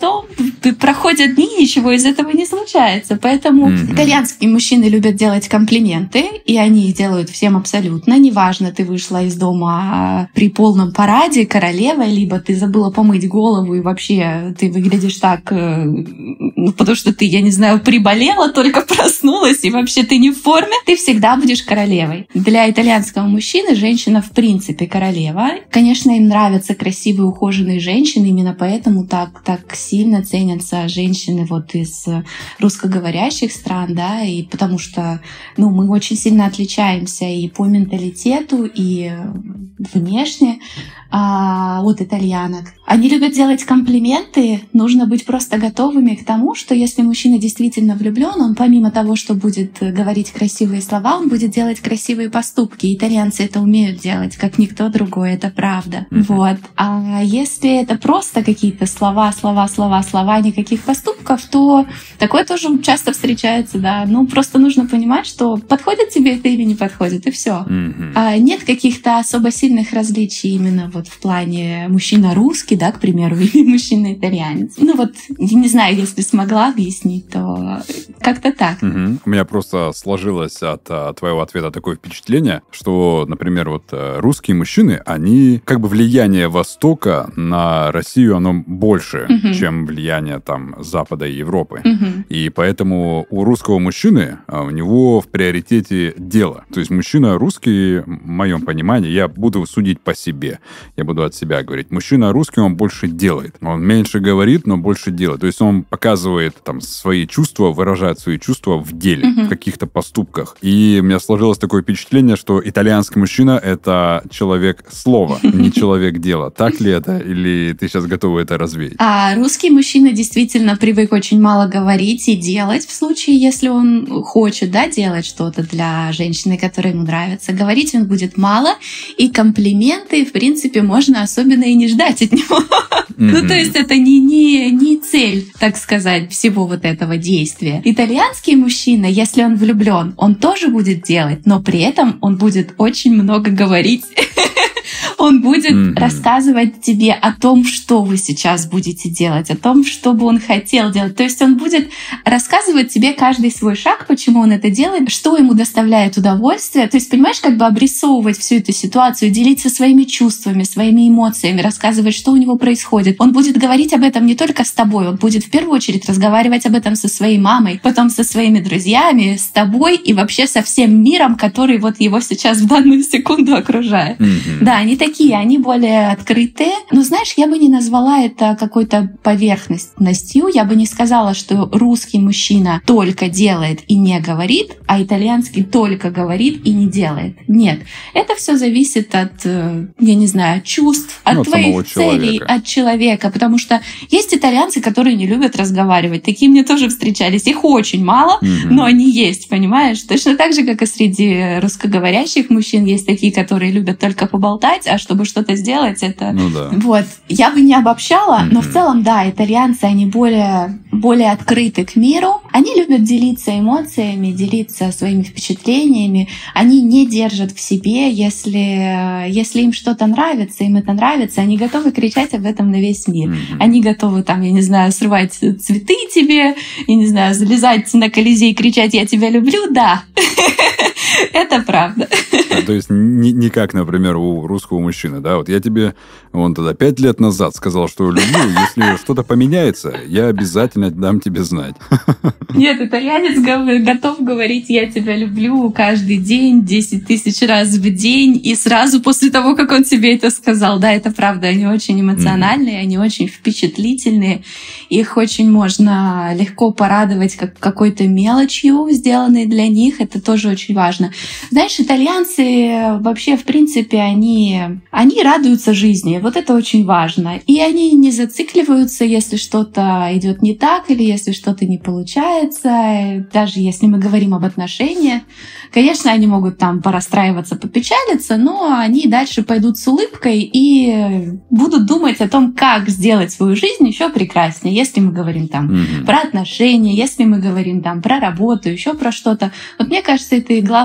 потом проходят дни, ничего из этого не случается. Поэтому mm-hmm. итальянские мужчины любят делать комплименты, и они их делают всем абсолютно. Неважно, ты вышла из дома при полном параде королевой, либо ты забыла помыть голову, и вообще ты выглядишь так, ну, потому что ты, я не знаю, приболела, только проснулась, и вообще ты не в форме, ты всегда будешь королевой. Для итальянского мужчины женщина в принципе королева. Конечно, им нравятся красивые, ухоженные женщины, именно поэтому так, так сильно ценятся женщины вот из русскоговорящих стран, да, и потому что, ну, мы очень сильно отличаемся и по менталитету, и внешне а, от итальянок. Они любят делать комплименты, нужно быть просто готовыми к тому, что если мужчина действительно влюблен, он помимо того, что будет говорить красивые слова, он будет делать красивые поступки. Итальянцы это умеют делать, как никто другой, это правда. Mm-hmm. Вот. А если это просто какие-то слова, слова, слова, слова, никаких поступков, то такое тоже часто встречается, да. Ну, просто нужно понимать, что подходит тебе это или не подходит, и все. Mm-hmm. А нет каких-то особо сильных различий именно вот в плане мужчина русский, да, к примеру, или мужчина-итальянец. Ну вот, не знаю, если смогла объяснить, то как-то так. Угу. У меня просто сложилось от, от твоего ответа такое впечатление, что, например, вот русские мужчины, они, как бы влияние Востока на Россию, оно больше, угу. чем влияние там Запада и Европы. Угу. И поэтому у русского мужчины, у него в приоритете дело. То есть мужчина русский, в моем понимании, я буду судить по себе, я буду от себя говорить. Мужчина русский, он больше делает. Он меньше говорит, но больше делает. То есть он показывает там свои чувства, выражает свои чувства в деле, uh-huh. в каких-то поступках. И у меня сложилось такое впечатление, что итальянский мужчина — это человек слова, не человек дела. Так ли это? Или ты сейчас готова это развеять? А русский мужчина действительно привык очень мало говорить и делать в случае, если он хочет, да, делать что-то для женщины, которая ему нравится. Говорить он будет мало, и комплименты, в принципе, можно особенно и не ждать от него. Mm-hmm. Ну, то есть это не, не, не цель, так сказать, всего вот этого действия. Итальянский мужчина, если он влюблен, он тоже будет делать, но при этом он будет очень много говорить. Он будет mm-hmm. рассказывать тебе о том, что вы сейчас будете делать, о том, что бы он хотел делать. То есть он будет рассказывать тебе каждый свой шаг, почему он это делает, что ему доставляет удовольствие. То есть, понимаешь, как бы обрисовывать всю эту ситуацию, делиться своими чувствами, своими эмоциями, рассказывать, что у него происходит. Он будет говорить об этом не только с тобой, он будет в первую очередь разговаривать об этом со своей мамой, потом со своими друзьями, с тобой и вообще со всем миром, который вот его сейчас в данную секунду окружает. Mm-hmm. Да, они такие, они более открытые. Но, знаешь, я бы не назвала это какой-то поверхностностью. Я бы не сказала, что русский мужчина только делает и не говорит, а итальянский только говорит и не делает. Нет. Это все зависит от, я не знаю, чувств, от ну, твоих целей, человека. от человека. Потому что есть итальянцы, которые не любят разговаривать. Такие мне тоже встречались. Их очень мало, mm-hmm. но они есть, понимаешь? Точно так же, как и среди русскоговорящих мужчин есть такие, которые любят только поболтать, а чтобы что-то сделать, это... Ну да. Вот. Я бы не обобщала, mm-hmm. но в целом, да, итальянцы, они более, более открыты к миру. Они любят делиться эмоциями, делиться своими впечатлениями. Они не держат в себе, если, если им что-то нравится, им это нравится, они готовы кричать об этом на весь мир. Mm-hmm. Они готовы, там, я не знаю, срывать цветы тебе, я не знаю, залезать на Колизей и кричать «я тебя люблю», да. Это правда. А, то есть не, не как, например, у русского мужчины, да? Вот я тебе, вон тогда, пять лет назад сказал, что люблю, если что-то поменяется, я обязательно дам тебе знать. Нет, итальянец готов говорить «я тебя люблю» каждый день, десять тысяч раз в день, и сразу после того, как он тебе это сказал. Да, это правда, они очень эмоциональные, mm-hmm. они очень впечатлительные, их очень можно легко порадовать как какой-то мелочью, сделанной для них, это тоже очень важно. Знаешь, итальянцы вообще, в принципе, они, они радуются жизни, вот это очень важно. И они не зацикливаются, если что-то идет не так или если что-то не получается, даже если мы говорим об отношениях. Конечно, они могут там порастраиваться, попечалиться, но они дальше пойдут с улыбкой и будут думать о том, как сделать свою жизнь еще прекраснее. Если мы говорим там mm-hmm. про отношения, если мы говорим там про работу, еще про что-то. Вот мне кажется, это и главное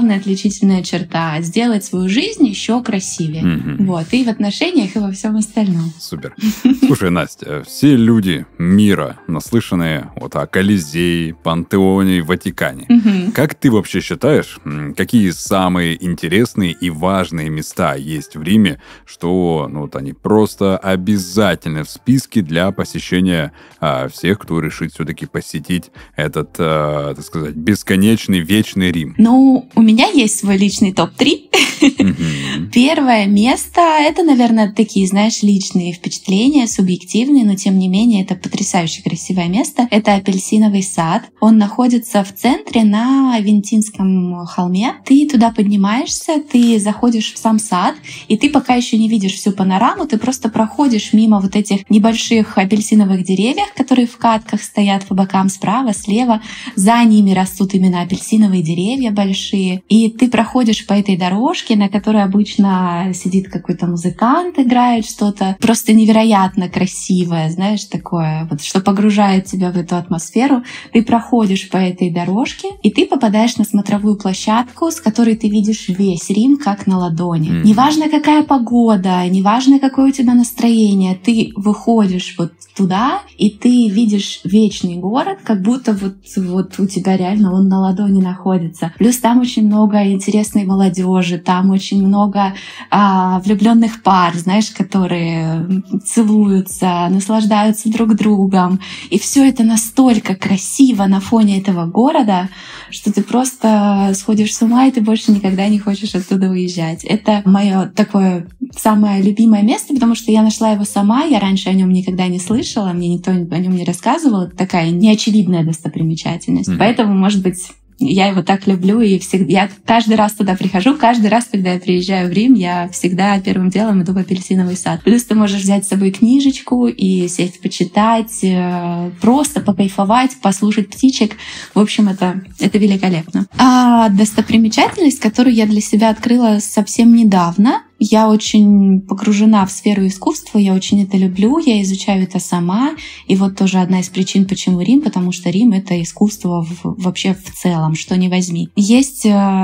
главная отличительная черта — сделать свою жизнь еще красивее. Mm-hmm. Вот. И в отношениях, и во всем остальном. Супер. Слушай, Настя, все люди мира, наслышанные вот о Колизее, Пантеоне и Ватикане. Mm-hmm. Как ты вообще считаешь, какие самые интересные и важные места есть в Риме, что ну, вот они просто обязательны в списке для посещения а, всех, кто решит все-таки посетить этот, а, так сказать, бесконечный, вечный Рим? Ну, у меня есть свой личный топ три. Mm-hmm. Первое место — это, наверное, такие, знаешь, личные впечатления, субъективные, но тем не менее это потрясающе красивое место. Это Апельсиновый сад. Он находится в центре на Авентинском холме. Ты туда поднимаешься, ты заходишь в сам сад, и ты пока еще не видишь всю панораму, ты просто проходишь мимо вот этих небольших апельсиновых деревьев, которые в катках стоят по бокам справа, слева. За ними растут именно апельсиновые деревья большие. И ты проходишь по этой дорожке, на которой обычно сидит какой-то музыкант, играет что-то просто невероятно красивое, знаешь, такое, вот, что погружает тебя в эту атмосферу. Ты проходишь по этой дорожке, и ты попадаешь на смотровую площадку, с которой ты видишь весь Рим как на ладони. Mm-hmm. Неважно, какая погода, неважно, какое у тебя настроение, ты выходишь вот туда, и ты видишь вечный город, как будто вот, вот у тебя реально он на ладони находится. Плюс там очень много интересной молодежи, там очень много а, влюбленных пар, знаешь, которые целуются, наслаждаются друг другом. И все это настолько красиво на фоне этого города, что ты просто сходишь с ума, и ты больше никогда не хочешь оттуда уезжать. Это мое такое самое любимое место, потому что я нашла его сама, я раньше о нем никогда не слышала, мне никто о нем не рассказывал. Это такая неочевидная достопримечательность. Mm-hmm. Поэтому, может быть, я его так люблю, и всегда, я каждый раз туда прихожу, каждый раз, когда я приезжаю в Рим, я всегда первым делом иду в Апельсиновый сад. Плюс ты можешь взять с собой книжечку и сесть почитать, просто покайфовать, послушать птичек. В общем, это, это великолепно. А достопримечательность, которую я для себя открыла совсем недавно, я очень погружена в сферу искусства, я очень это люблю, я изучаю это сама. И вот тоже одна из причин, почему Рим, потому что Рим — это искусство в, вообще в целом, что ни возьми. Есть,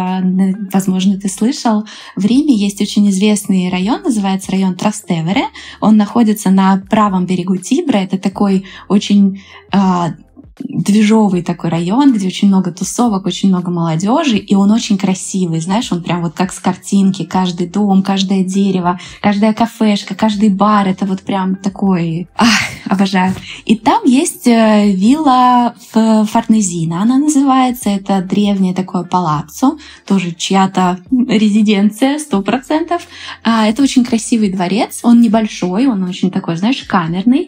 возможно, ты слышал, в Риме есть очень известный район, называется район Трастевере. Он находится на правом берегу Тибра. Это такой очень движовый такой район, где очень много тусовок, очень много молодежи, и он очень красивый, знаешь, он прям вот как с картинки, каждый дом, каждое дерево, каждая кафешка, каждый бар, это вот прям такой, ах, обожаю. И там есть вилла в Форнезино, она называется, это древнее такое палаццо, тоже чья-то резиденция, сто процентов. Это очень красивый дворец, он небольшой, он очень такой, знаешь, камерный,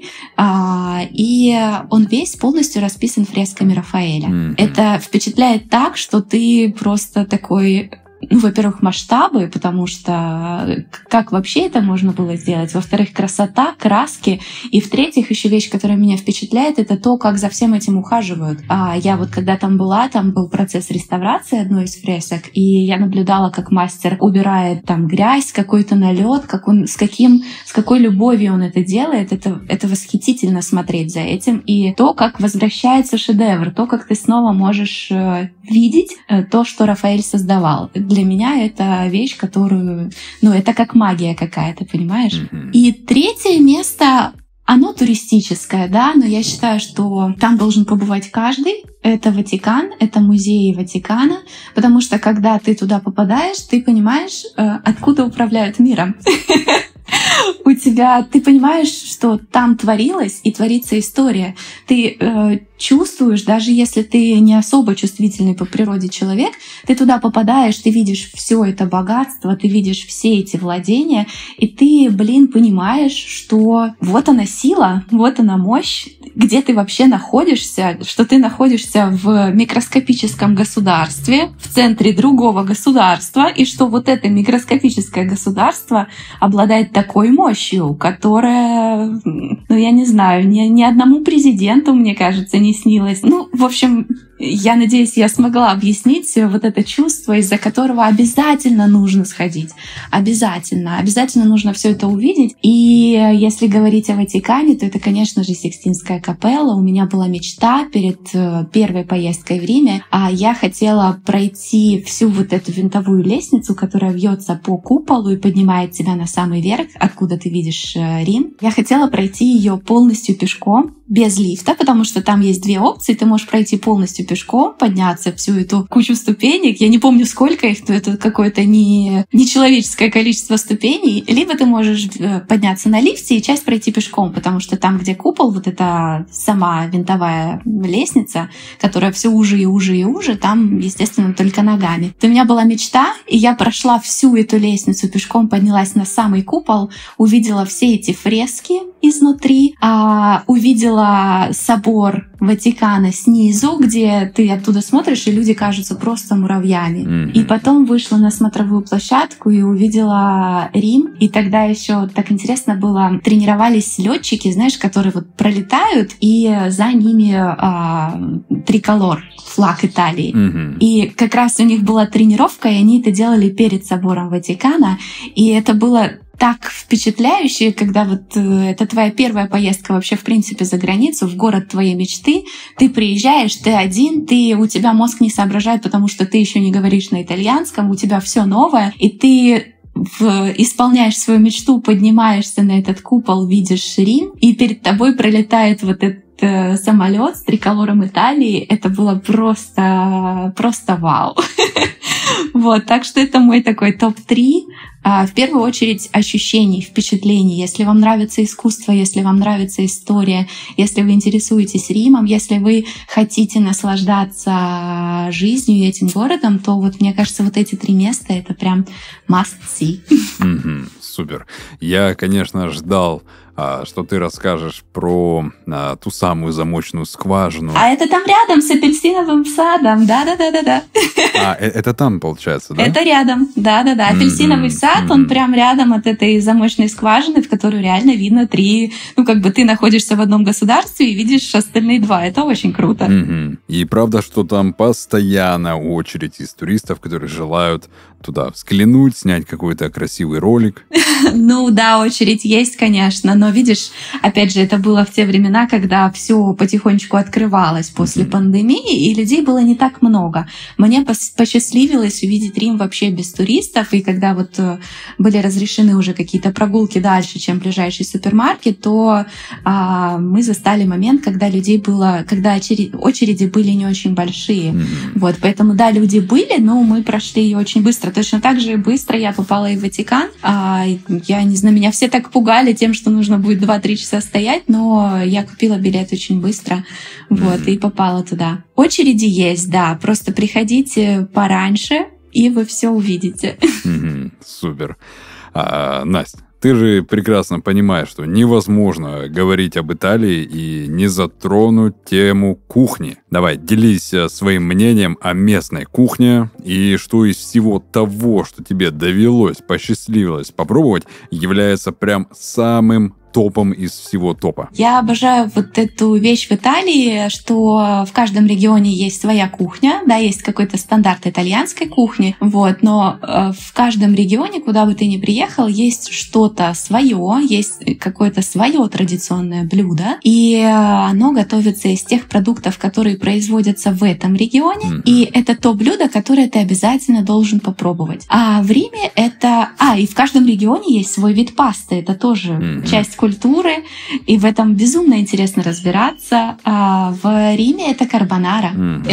и он весь полностью расписан расписан фресками Рафаэля. Mm-hmm. Это впечатляет так, что ты просто такой... Ну, во-первых, масштабы, потому что как вообще это можно было сделать? Во-вторых, красота, краски. И в-третьих, еще вещь, которая меня впечатляет, это то, как за всем этим ухаживают. А я вот когда там была, там был процесс реставрации одной из фресок, и я наблюдала, как мастер убирает там грязь, какой-то налет, как он, с, каким, с какой любовью он это делает. Это, это восхитительно смотреть за этим. И то, как возвращается шедевр, то, как ты снова можешь видеть то, что Рафаэль создавал. Для меня это вещь, которую... Ну, это как магия какая-то, понимаешь? Mm-hmm. И третье место, оно туристическое, да, но я считаю, что там должен побывать каждый. Это Ватикан, это музеи Ватикана, потому что когда ты туда попадаешь, ты понимаешь, откуда управляют миром. У тебя, ты понимаешь, что там творилось и творится история. Ты э, чувствуешь, даже если ты не особо чувствительный по природе человек, ты туда попадаешь, ты видишь все это богатство, ты видишь все эти владения, и ты, блин, понимаешь, что вот она сила, вот она мощь, где ты вообще находишься, что ты находишься в микроскопическом государстве, в центре другого государства, и что вот это микроскопическое государство обладает такой мощью, которая, ну, я не знаю, ни, ни одному президенту, мне кажется, не снилось. Ну, в общем, я надеюсь, я смогла объяснить вот это чувство, из-за которого обязательно нужно сходить. Обязательно. Обязательно нужно все это увидеть. И если говорить о Ватикане, то это, конечно же, Сикстинская капелла. У меня была мечта перед первой поездкой в Риме. А я хотела пройти всю вот эту винтовую лестницу, которая вьется по куполу и поднимает тебя на самый верх, откуда ты видишь Рим. Я хотела пройти ее полностью пешком, без лифта, потому что там есть две опции. Ты можешь пройти полностью пешком, подняться всю эту кучу ступенек. Я не помню, сколько их, но это какое-то не, нечеловеческое количество ступеней. Либо ты можешь подняться на лифте и часть пройти пешком, потому что там, где купол, вот эта сама винтовая лестница, которая все уже и уже и уже, там, естественно, только ногами. У меня была мечта, и я прошла всю эту лестницу пешком, поднялась на самый купол, увидела все эти фрески изнутри, а, увидела собор Ватикана снизу, где ты оттуда смотришь, и люди кажутся просто муравьями. Mm-hmm. И потом вышла на смотровую площадку и увидела Рим. И тогда еще так интересно было, тренировались летчики, знаешь, которые вот пролетают, и за ними а, триколор, флаг Италии. Mm-hmm. И как раз у них была тренировка, и они это делали перед собором Ватикана. И это было так впечатляюще, когда вот э, это твоя первая поездка вообще, в принципе, за границу, в город твоей мечты. Ты приезжаешь, ты один, ты, у тебя мозг не соображает, потому что ты еще не говоришь на итальянском, у тебя все новое, и ты в, исполняешь свою мечту, поднимаешься на этот купол, видишь Рим, и перед тобой пролетает вот этот самолет с триколором Италии. Это было просто, просто вау. Вот, так что это мой такой топ три. В первую очередь ощущений, впечатлений. Если вам нравится искусство, если вам нравится история, если вы интересуетесь Римом, если вы хотите наслаждаться жизнью и этим городом, то вот мне кажется, вот эти три места — это прям must see. Mm-hmm, супер. Я, конечно, ждал, что ты расскажешь про а, ту самую замочную скважину. А это там рядом с апельсиновым садом, да-да-да-да-да. А, это там, получается, да? Это рядом, да-да-да. Апельсиновый mm-hmm. сад, mm-hmm. он прям рядом от этой замочной скважины, в которую реально видно три... Ну, как бы ты находишься в одном государстве и видишь остальные два. Это очень круто. Mm-hmm. И правда, что там постоянно очередь из туристов, которые желают туда взглянуть, снять какой-то красивый ролик. Ну да, очередь есть, конечно, но видишь, опять же, это было в те времена, когда все потихонечку открывалось после mm-hmm. пандемии, и людей было не так много. Мне посчастливилось увидеть Рим вообще без туристов, и когда вот были разрешены уже какие-то прогулки дальше, чем ближайший супермаркет, то а, мы застали момент, когда людей было, когда очереди, очереди были не очень большие. Mm-hmm. Вот, поэтому да, люди были, но мы прошли ее очень быстро. Точно так же быстро я попала и в Ватикан. А, я не знаю, меня все так пугали тем, что нужно будет два-три часа стоять, но я купила билет очень быстро, вот, mm-hmm. и попала туда. Очереди есть, да, просто приходите пораньше, и вы все увидите. Mm-hmm. Супер. А, Настя, ты же прекрасно понимаешь, что невозможно говорить об Италии и не затронуть тему кухни. Давай, делись своим мнением о местной кухне и что из всего того, что тебе довелось, посчастливилось попробовать, является прям самым топом из всего топа. Я обожаю вот эту вещь в Италии, что в каждом регионе есть своя кухня, да, есть какой-то стандарт итальянской кухни, вот, но в каждом регионе, куда бы ты ни приехал, есть что-то свое, есть какое-то свое традиционное блюдо, и оно готовится из тех продуктов, которые производятся в этом регионе, mm-hmm. и это то блюдо, которое ты обязательно должен попробовать. А в Риме это... А, и в каждом регионе есть свой вид пасты, это тоже mm-hmm. часть культуры, и в этом безумно интересно разбираться. А в Риме это карбонара. Mm-hmm.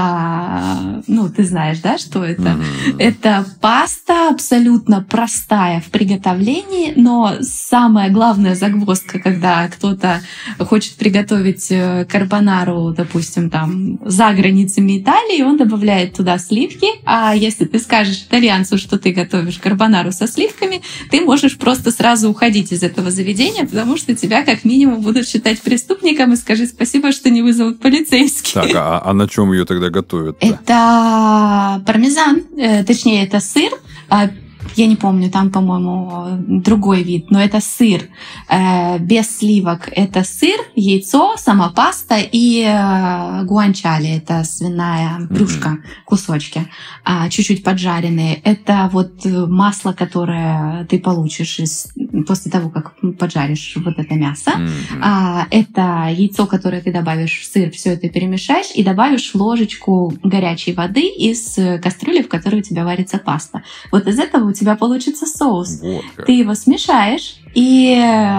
Это, ну, ты знаешь, да, что это? Mm-hmm. Это паста абсолютно простая в приготовлении, но самая главная загвоздка, когда кто-то хочет приготовить карбонару, допустим, там, за границами Италии, он добавляет туда сливки, а если ты скажешь итальянцу, что ты готовишь карбонару со сливками, ты можешь просто сразу уходить из этого заведения, потому что тебя как минимум будут считать преступником, и скажи спасибо, что не вызовут полицейские. Так, а, а на чем ее тогда готовят? Это пармезан, э, точнее, это сыр, я не помню, там, по-моему, другой вид, но это сыр. Э, без сливок это сыр, яйцо, сама паста и э, гуанчали, это свиная брюшка, mm-hmm. кусочки, э, чуть-чуть поджаренные. Это вот масло, которое ты получишь из, после того, как поджаришь вот это мясо. Mm-hmm. э, это яйцо, которое ты добавишь в сыр, все это перемешаешь и добавишь ложечку горячей воды из кастрюли, в которой у тебя варится паста. Вот из этого у тебя получится соус. Вот ты его смешаешь и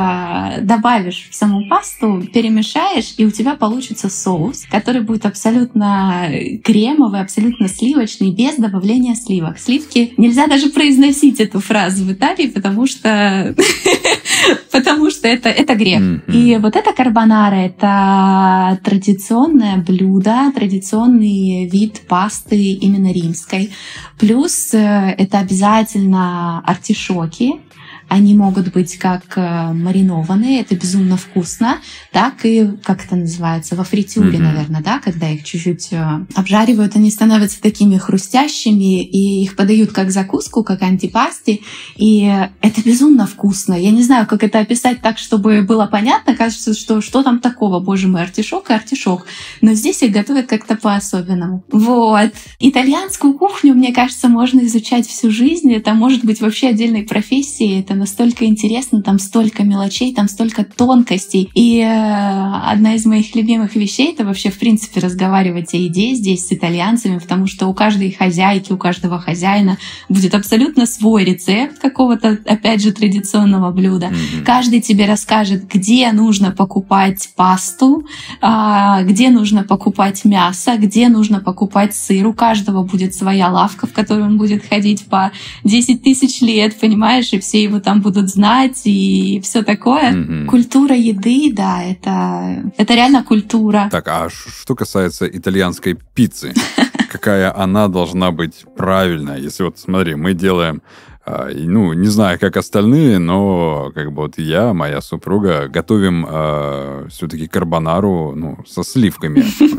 добавишь в саму пасту, перемешаешь, и у тебя получится соус, который будет абсолютно кремовый, абсолютно сливочный, без добавления сливок. Сливки нельзя даже произносить эту фразу в Италии, потому что потому что это, это грех. Mm-hmm. И вот это карбонара — это традиционное блюдо, традиционный вид пасты именно римской. Плюс это обязательно артишоки. Они могут быть как маринованные, это безумно вкусно, так и, как это называется, во фритюре, mm-hmm. наверное, да, когда их чуть-чуть обжаривают, они становятся такими хрустящими, и их подают как закуску, как антипасти, и это безумно вкусно. Я не знаю, как это описать так, чтобы было понятно, кажется, что что там такого, боже мой, артишок и артишок, но здесь их готовят как-то по-особенному. Вот. Итальянскую кухню, мне кажется, можно изучать всю жизнь, это может быть вообще отдельной профессией, это настолько интересно, там столько мелочей, там столько тонкостей. И э, одна из моих любимых вещей — это вообще, в принципе, разговаривать о еде здесь с итальянцами, потому что у каждой хозяйки, у каждого хозяина будет абсолютно свой рецепт какого-то, опять же, традиционного блюда. Mm-hmm. Каждый тебе расскажет, где нужно покупать пасту, э, где нужно покупать мясо, где нужно покупать сыр. У каждого будет своя лавка, в которую он будет ходить по десять тысяч лет, понимаешь, и все его там будут знать и все такое. Mm-hmm. Культура еды, да, это, это реально культура. Так, а что касается итальянской пиццы, какая она должна быть правильная? Если вот, смотри, мы делаем, ну, не знаю, как остальные, но как бы вот я, моя супруга готовим э, все-таки карбонару, ну, со сливками.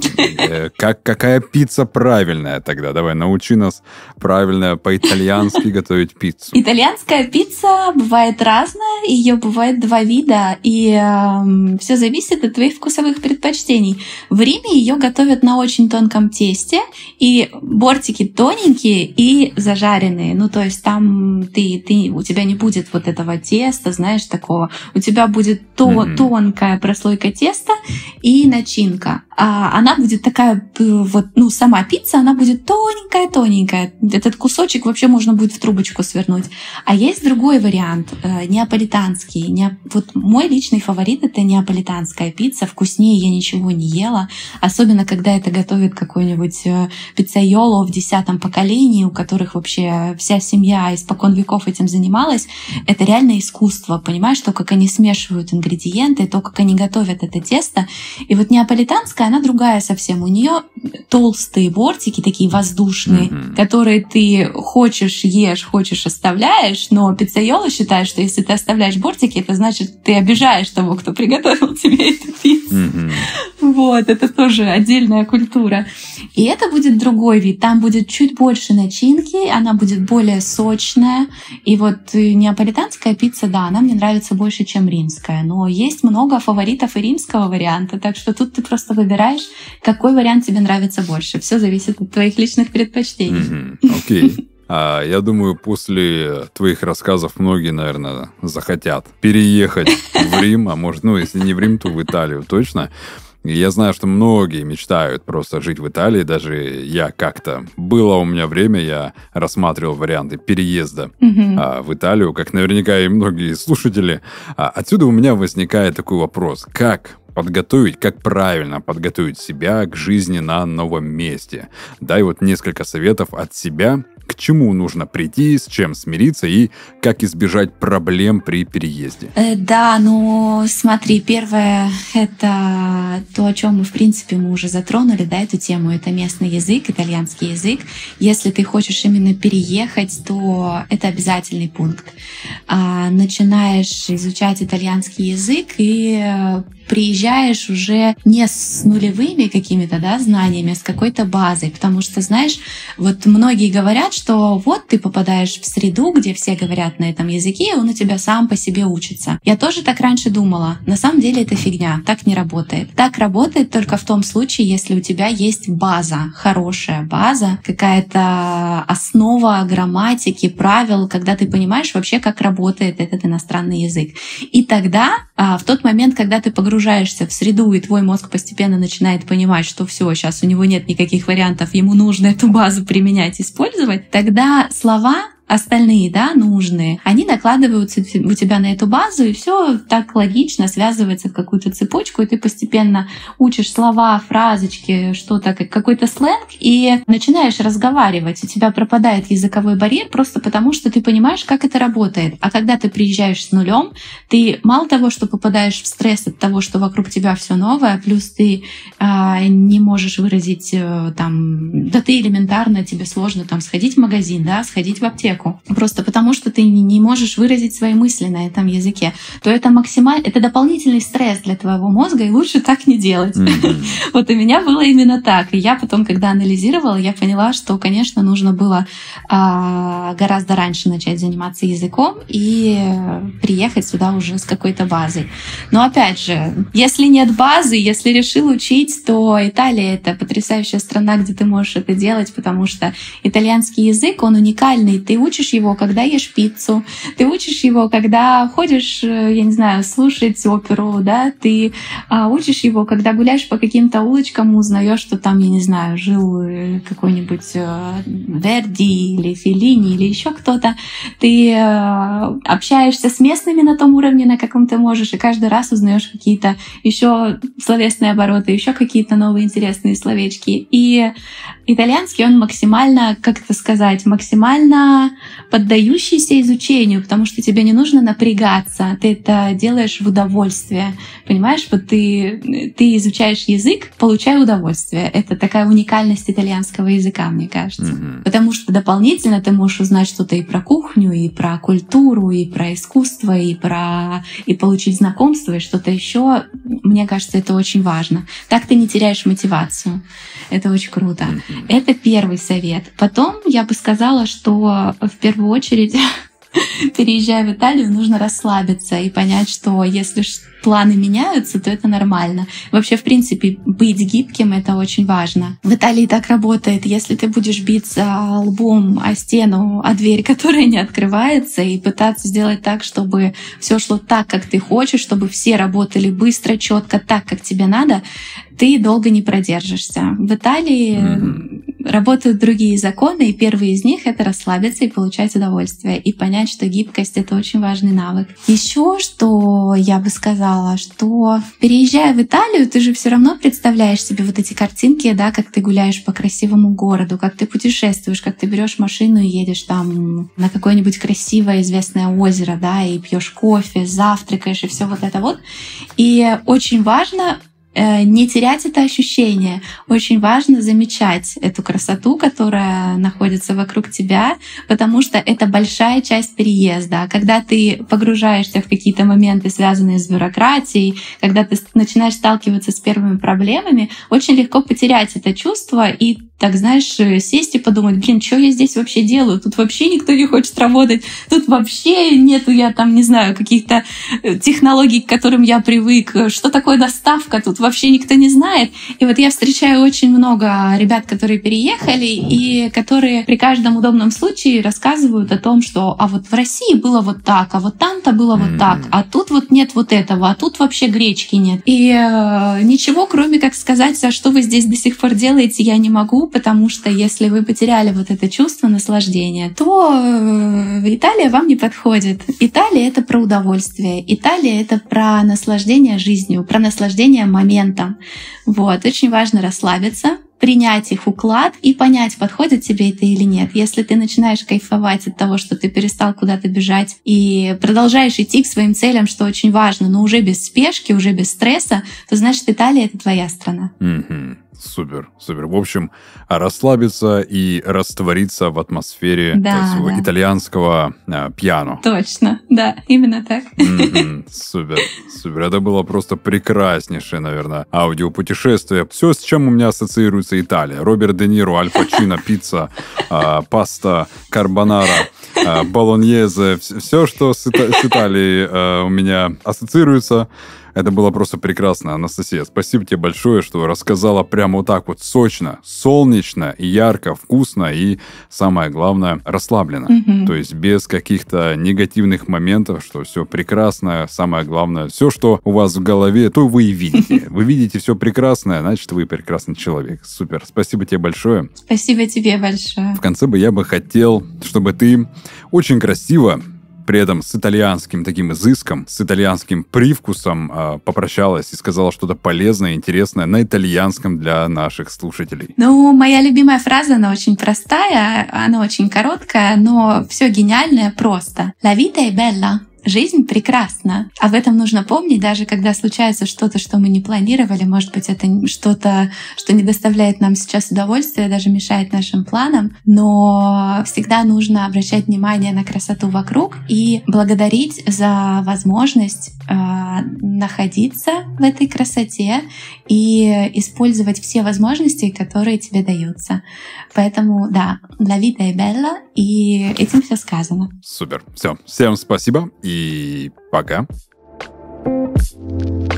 Как, какая пицца правильная тогда? Давай, научи нас правильно по-итальянски готовить пиццу. Итальянская пицца бывает разная, ее бывает два вида, и э, все зависит от твоих вкусовых предпочтений. В Риме ее готовят на очень тонком тесте, и бортики тоненькие и зажаренные. Ну, то есть там Ты, ты, у тебя не будет вот этого теста, знаешь, такого. У тебя будет то, mm-hmm. тонкая прослойка теста и начинка. А она будет такая, вот, ну, сама пицца, она будет тоненькая-тоненькая. Этот кусочек вообще можно будет в трубочку свернуть. А есть другой вариант, э, неаполитанский. Не, вот мой личный фаворит — это неаполитанская пицца. Вкуснее я ничего не ела. Особенно, когда это готовит какой-нибудь э, пиццайоло в десятом поколении, у которых вообще вся семья испокон веков этим занималась. Это реально искусство, понимаешь, то, как они смешивают ингредиенты, то, как они готовят это тесто. И вот неаполитанская, она другая совсем. У нее толстые бортики, такие воздушные, mm-hmm. которые ты хочешь ешь, хочешь оставляешь, но пиццайоло считает, что если ты оставляешь бортики, это значит, ты обижаешь того, кто приготовил тебе эту пиццу. Mm-hmm. Вот, это тоже отдельная культура. И это будет другой вид. Там будет чуть больше начинки, она будет более сочная. И вот неаполитанская пицца, да, она мне нравится больше, чем римская. Но есть много фаворитов и римского варианта, так что тут ты просто выбираешь, какой вариант тебе нравится больше. Все зависит от твоих личных предпочтений. Окей. Mm-hmm. Okay. А, я думаю, после твоих рассказов многие, наверное, захотят переехать в Рим, а может, ну, если не в Рим, то в Италию точно. Я знаю, что многие мечтают просто жить в Италии. Даже я как-то... Было у меня время, я рассматривал варианты переезда mm-hmm. а, в Италию, как наверняка и многие слушатели. А, отсюда у меня возникает такой вопрос. Как подготовить, как правильно подготовить себя к жизни на новом месте? Дай вот несколько советов от себя, к чему нужно прийти, с чем смириться и как избежать проблем при переезде. Э, да, ну смотри, первое — это то, о чем мы, в принципе, мы уже затронули, да, эту тему, это местный язык, итальянский язык. Если ты хочешь именно переехать, то это обязательный пункт. А, начинаешь изучать итальянский язык и приезжаешь уже не с нулевыми какими-то, да, знаниями, а с какой-то базой. Потому что, знаешь, вот многие говорят, что вот ты попадаешь в среду, где все говорят на этом языке, и он у тебя сам по себе учится. Я тоже так раньше думала. На самом деле это фигня, так не работает. Так работает только в том случае, если у тебя есть база, хорошая база, какая-то основа грамматики, правил, когда ты понимаешь вообще, как работает этот иностранный язык. И тогда, в тот момент, когда ты погружаешься в среду, и твой мозг постепенно начинает понимать, что все, сейчас у него нет никаких вариантов, ему нужно эту базу применять, использовать, тогда слова остальные, да, нужные, они накладываются у тебя на эту базу, и все так логично связывается в какую-то цепочку, и ты постепенно учишь слова, фразочки, что-то, какой-то сленг, и начинаешь разговаривать. У тебя пропадает языковой барьер просто потому, что ты понимаешь, как это работает. А когда ты приезжаешь с нулем, ты мало того, что попадаешь в стресс от того, что вокруг тебя все новое, плюс ты а, не можешь выразить там, да ты элементарно, тебе сложно там сходить в магазин, да, сходить в аптеку, просто потому, что ты не можешь выразить свои мысли на этом языке, то это максимально, это дополнительный стресс для твоего мозга, и лучше так не делать. Mm-hmm. Вот у меня было именно так. И я потом, когда анализировала, я поняла, что, конечно, нужно было а, гораздо раньше начать заниматься языком и приехать сюда уже с какой-то базой. Но опять же, если нет базы, если решил учить, то Италия — это потрясающая страна, где ты можешь это делать, потому что итальянский язык, он уникальный. Ты учишь его, когда ешь пиццу, ты учишь его, когда ходишь, я не знаю, слушать оперу, да, ты а, учишь его, когда гуляешь по каким-то улочкам, узнаешь, что там, я не знаю, жил какой-нибудь а, Верди или Феллини или еще кто-то. Ты а, общаешься с местными на том уровне, на каком ты можешь, и каждый раз узнаешь какие-то еще словесные обороты, еще какие-то новые интересные словечки. И итальянский, он максимально, как это сказать, максимально поддающийся изучению, потому что тебе не нужно напрягаться, ты это делаешь в удовольствие. Понимаешь, вот ты, ты изучаешь язык, получая удовольствие. Это такая уникальность итальянского языка, мне кажется. Mm-hmm. Потому что дополнительно ты можешь узнать что-то и про кухню, и про культуру, и про искусство, и про и получить знакомство, и что-то еще. Мне кажется, это очень важно. Так ты не теряешь мотивацию. Это очень круто. Mm-hmm. Это первый совет. Потом я бы сказала, что в первую очередь, переезжая в Италию, нужно расслабиться и понять, что если планы меняются, то это нормально. Вообще, в принципе, быть гибким — это очень важно. В Италии так работает. Если ты будешь биться лбом о стену, о дверь, которая не открывается, и пытаться сделать так, чтобы все шло так, как ты хочешь, чтобы все работали быстро, четко, так, как тебе надо, ты долго не продержишься. В Италии mm-hmm. работают другие законы, и первый из них — это расслабиться и получать удовольствие, и понять, что гибкость — это очень важный навык. Еще что я бы сказала, что переезжая в Италию, ты же все равно представляешь себе вот эти картинки, да, как ты гуляешь по красивому городу, как ты путешествуешь, как ты берешь машину и едешь там на какое-нибудь красивое известное озеро, да, и пьешь кофе, завтракаешь, и все вот это вот. И очень важно не терять это ощущение. Очень важно замечать эту красоту, которая находится вокруг тебя, потому что это большая часть переезда. Когда ты погружаешься в какие-то моменты, связанные с бюрократией, когда ты начинаешь сталкиваться с первыми проблемами, очень легко потерять это чувство и, так знаешь, сесть и подумать: блин, что я здесь вообще делаю? Тут вообще никто не хочет работать. Тут вообще нету, я там, не знаю, каких-то технологий, к которым я привык. Что такое доставка? Тут вообще никто не знает. И вот я встречаю очень много ребят, которые переехали и которые при каждом удобном случае рассказывают о том, что а вот в России было вот так, а вот там-то было вот так, а тут вот нет вот этого, а тут вообще гречки нет. И э, ничего, кроме как сказать, а что вы здесь до сих пор делаете, я не могу, потому что если вы потеряли вот это чувство наслаждения, то э, Италия вам не подходит. Италия — это про удовольствие. Италия — это про наслаждение жизнью, про наслаждение моментом. Вот. Очень важно расслабиться, принять их уклад и понять, подходит тебе это или нет. Если ты начинаешь кайфовать от того, что ты перестал куда-то бежать и продолжаешь идти к своим целям, что очень важно, но уже без спешки, уже без стресса, то значит, Италия — это твоя страна. Mm-hmm. Супер, супер. В общем, расслабиться и раствориться в атмосфере да, своего да. итальянского э, пьяно. Точно, да, именно так. Mm-hmm. Супер, супер. Это было просто прекраснейшее, наверное, аудиопутешествие. Все, с чем у меня ассоциируется Италия. Роберт Де Ниро, Аль Пачино, пицца, э, паста, карбонара, э, болоньезе. Все, что с, Ита- с Италией э, у меня ассоциируется. Это было просто прекрасно, Анастасия. Спасибо тебе большое, что рассказала прямо вот так вот сочно, солнечно, ярко, вкусно и, самое главное, расслабленно. Mm-hmm. То есть без каких-то негативных моментов, что все прекрасно, самое главное, все, что у вас в голове, то вы и видите. Вы видите все прекрасное, значит, вы прекрасный человек. Супер. Спасибо тебе большое. Спасибо тебе большое. В конце бы я бы хотел, чтобы ты очень красиво, при этом с итальянским таким изыском, с итальянским привкусом э, попрощалась и сказала что-то полезное, интересное на итальянском для наших слушателей. Ну, моя любимая фраза, она очень простая, она очень короткая, но все гениальное просто. La vita è bella. Жизнь прекрасна. Об этом нужно помнить, даже когда случается что-то, что мы не планировали. Может быть, это что-то, что не доставляет нам сейчас удовольствия, даже мешает нашим планам. Но всегда нужно обращать внимание на красоту вокруг и благодарить за возможность э, находиться в этой красоте и использовать все возможности, которые тебе даются. Поэтому, да, la vita è bella, и этим все сказано. Супер. Все. Всем спасибо и пока.